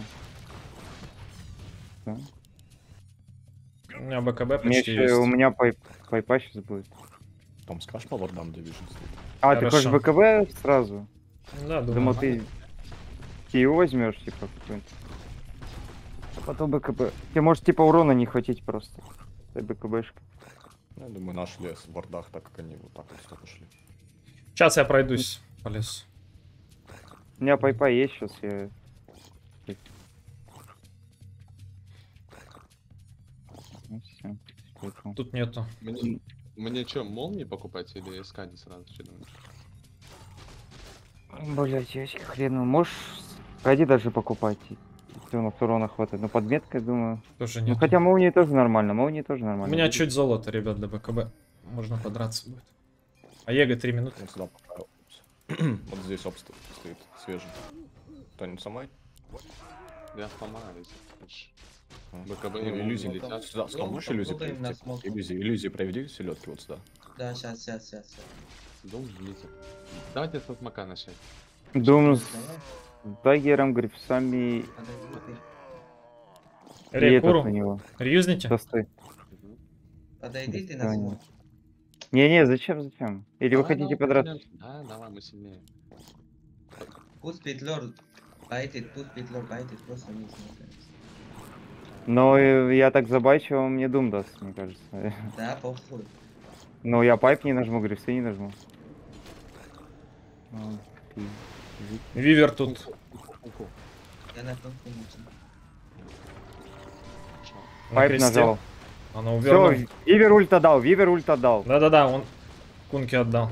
Да. У меня БКБ Мне почти еще, есть. у меня пайпа сейчас будет. Там скажешь по вардам Division? А, ты хочешь Хорошо. БКБ сразу? Да, Думал, думаю. ты Киев возьмешь, типа, какой-нибудь. А потом БКБ. Тебе может, типа, урона не хватить просто. Дай БКБшка. Я думаю, наш лес в вардах, так как они вот так вот столько шли. Сейчас я пройдусь по лесу. У меня пайпа есть сейчас, я... Ну, всё. Поэтому. Тут нету. мне что, молнии покупать или скани сразу? Что думаешь? Блять, я хрен, можешь сходи даже покупать. Если у нас урона хватает. Ну, под меткой, думаю. Тоже Ну, нет. хотя молнии тоже нормально, молнии тоже У нормально. меня будет. чуть золота, ребят, до БКБ. Можно подраться будет. А Его 3 минуты. Он сюда поправил. Вот здесь оп стоит свежий. Кто-нибудь сломает? Я сломаю, если хочешь. БКБ иллюзии летят. Сюда, стоп, можешь иллюзии провести? Иллюзии проведи селедки вот сюда. Да, сейчас. Дом жмите. Давайте с мака начать. Дум с даггером, грифсами и Рекуру. этот на него. Реюзните? Достой. Подойди ты на смог. Не, зачем? Или вы хотите подраться? Да, давай, мы сильнее. Пусть питлор байтит, просто не смотрит. Но я так забайчу, он мне дум даст, мне кажется. Да, похуй. Но я пайп не нажму, грифсы не нажму. Вивер тут. Я на кнопку мучу. На Пайп кресте. нажал. Она увернула. Все, Вивер ульта дал. Да-да-да, он Кунки отдал.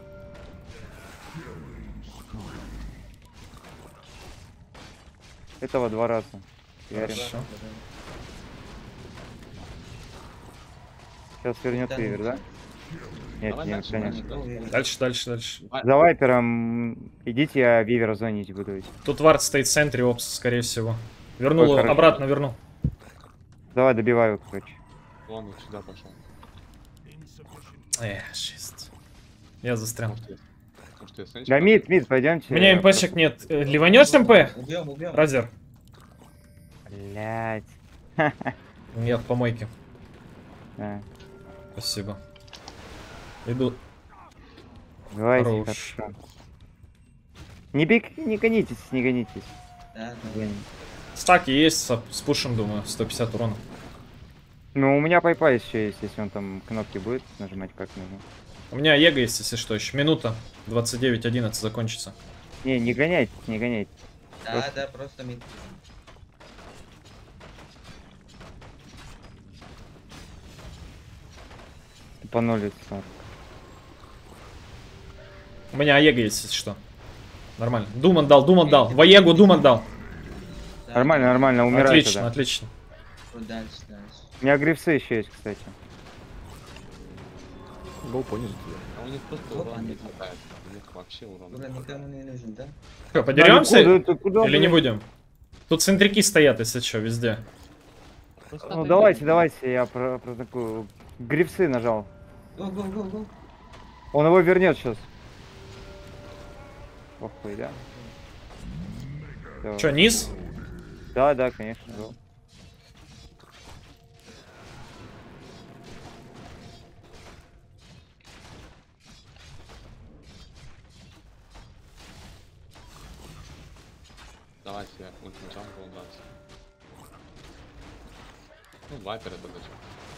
Этого 2 раза. Хорошо. Сейчас вернет Вивер, да? Нет, Давай нет, дальше, конечно. Дальше. За вайпером идите, я Вивера зонить буду. ведь. Тут вард стоит в центре, опс, скорее всего. Вернул, Ой, хорошо. обратно вернул. Давай, добиваю, короче. Вон сюда пошел. Жесть. Я застрял. Может, я с Да, мид, пойдемте. У меня МПшек нет. Ливанешь МП? Убьем. Разер. Блять. Я в помойке. Да. Спасибо. Иду. Давайте, Хорош. хорошо. Не гонитесь. Да. Блин. Стаки есть, с пушем, думаю, 150 урона. Ну, у меня пайпа еще есть, если он там кнопки будет нажимать, как нужно. У меня Его есть, если что, еще минута. 29:11 закончится. Не гоняйте. Да, просто мид. По 0. У меня Его есть, если что. Нормально. Дум отдал. Во Егу Дум отдал. Да, Нормально, умирайте, Отлично, да. отлично. Дальше. У меня грифсы еще есть, кстати. Гол понизу А у них просто Вот урона они. не хватает. У них вообще урона. Ура никому не нужен, да? Что, подеремся? Куда, Или не блин? будем? Тут центрики стоят, если что, везде. Ну давайте, я про такую... Грифсы нажал. Го. Он его вернет сейчас. Охуй, да? Всё. Че, низ? Да, конечно. Да. Давайте, я ультиматум был 20. Ну, вайпер это зачем?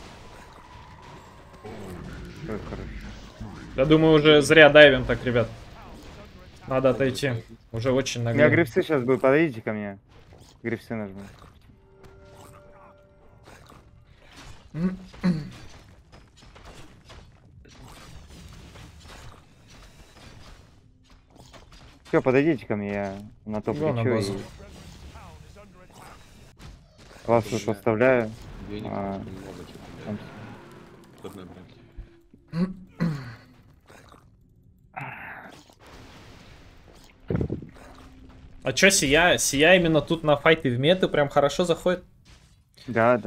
Всё, хорошо. Я думаю, уже зря дайвим так, ребят. Надо отойти. Уже очень У меня нагло. грифсы сейчас будут, подойдите ко мне. Грифсы нажму. Все, подойдите ко мне, я на топ Го на лечу базу. и вас тут поставляю. Денег А, очень много чего. там В одной броньке. А чё, Сия? Сия именно тут на файты в меты прям хорошо заходит. Да.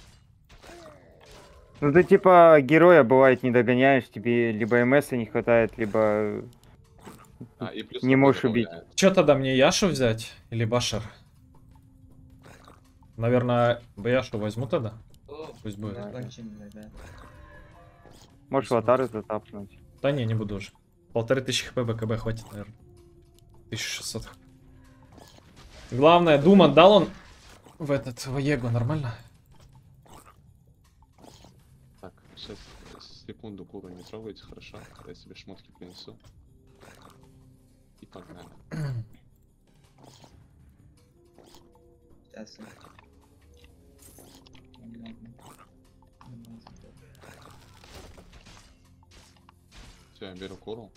Ну ты типа героя бывает не догоняешь, тебе либо МС не хватает, либо И плюс не ХП можешь убить. добавляет. Чё тогда мне, Яшу взять? Или Башер? Наверное, Яшу возьму тогда. Пусть будет. Закончим, ребят. Можешь лотары затапнуть. Да не буду уже. 1500 хп БКБ хватит, наверное. 1600 хп. Главное, Дум отдал он в Его, нормально? Так, сейчас секунду куру не трогайте, хорошо? Я себе шмотки принесу. И погнали. Сейчас. Все, я беру куру.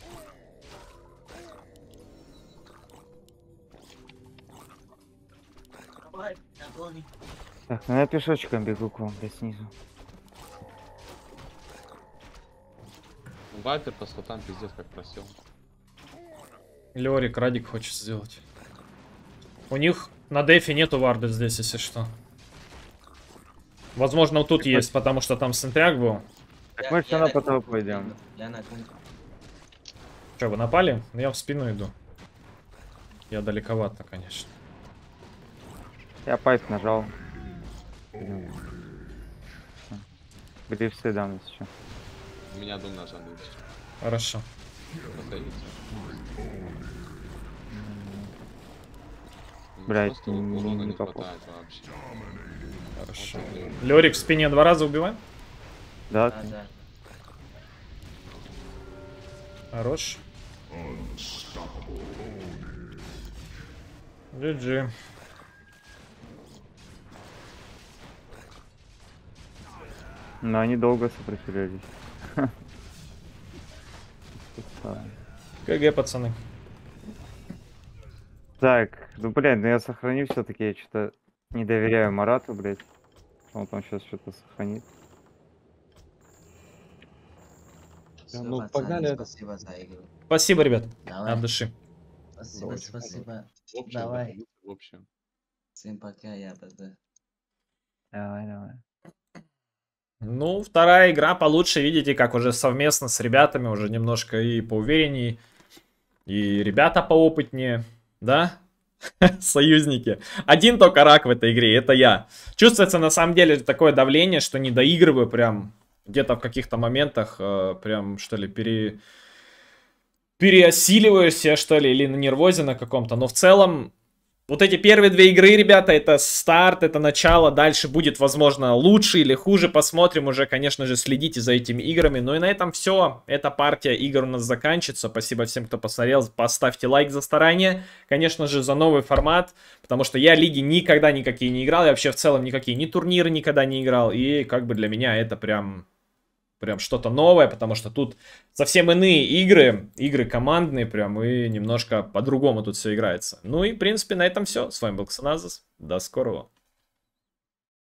Так, ну я пешочком бегу к вам, блядь, снизу. Вайпер по слотам пиздец как просел. Лёрик, Радик хочет сделать. У них на дефе нету варды здесь, если что. Возможно, вот тут есть, потому что там сентряк был. Так мы все на потом пойдем. Че, вы напали? Ну, я в спину иду. Я далековато, конечно. Я пайп нажал. Грифсы дам еще. Меня дом нажал. Хорошо. Блять, урона не не попал. хватает вообще. Хорошо. Лёрик в спине 2 раза убиваем? Да. Хорош. GG. Но они долго сопротивлялись. ГГ, пацаны. Так, ну блядь, ну я сохраню все-таки, я что-то не доверяю Марату, блядь. Он там сейчас что-то сохранит. Ну, погнали. Спасибо за игру. Спасибо, ребят. Давай. От души. Спасибо, спасибо. В общем, Давай. в общем. Всем пока, я БД. Давай, давай. Ну, вторая игра получше, видите, как уже совместно с ребятами, уже немножко и поуверенней, и ребята поопытнее, да? Союзники. Один только рак в этой игре, это я. Чувствуется на самом деле такое давление, что не доигрываю прям, где-то в каких-то моментах прям, что ли, переосиливаю себя, что ли, или на нервозе на каком-то, но в целом вот эти первые 2 игры, ребята, это старт, это начало. Дальше будет, возможно, лучше или хуже. Посмотрим уже, конечно же, следите за этими играми. Ну и на этом все. Эта партия игр у нас заканчивается. Спасибо всем, кто посмотрел. Поставьте лайк за старание. Конечно же, за новый формат. Потому что я лиги никогда никакие не играл. Я вообще в целом никакие ни турниры никогда не играл. И как бы для меня это прям что-то новое, потому что тут совсем иные игры командные прям, и немножко по-другому тут все играется. Ну и, в принципе, на этом все. С вами был Ксеназис. До скорого.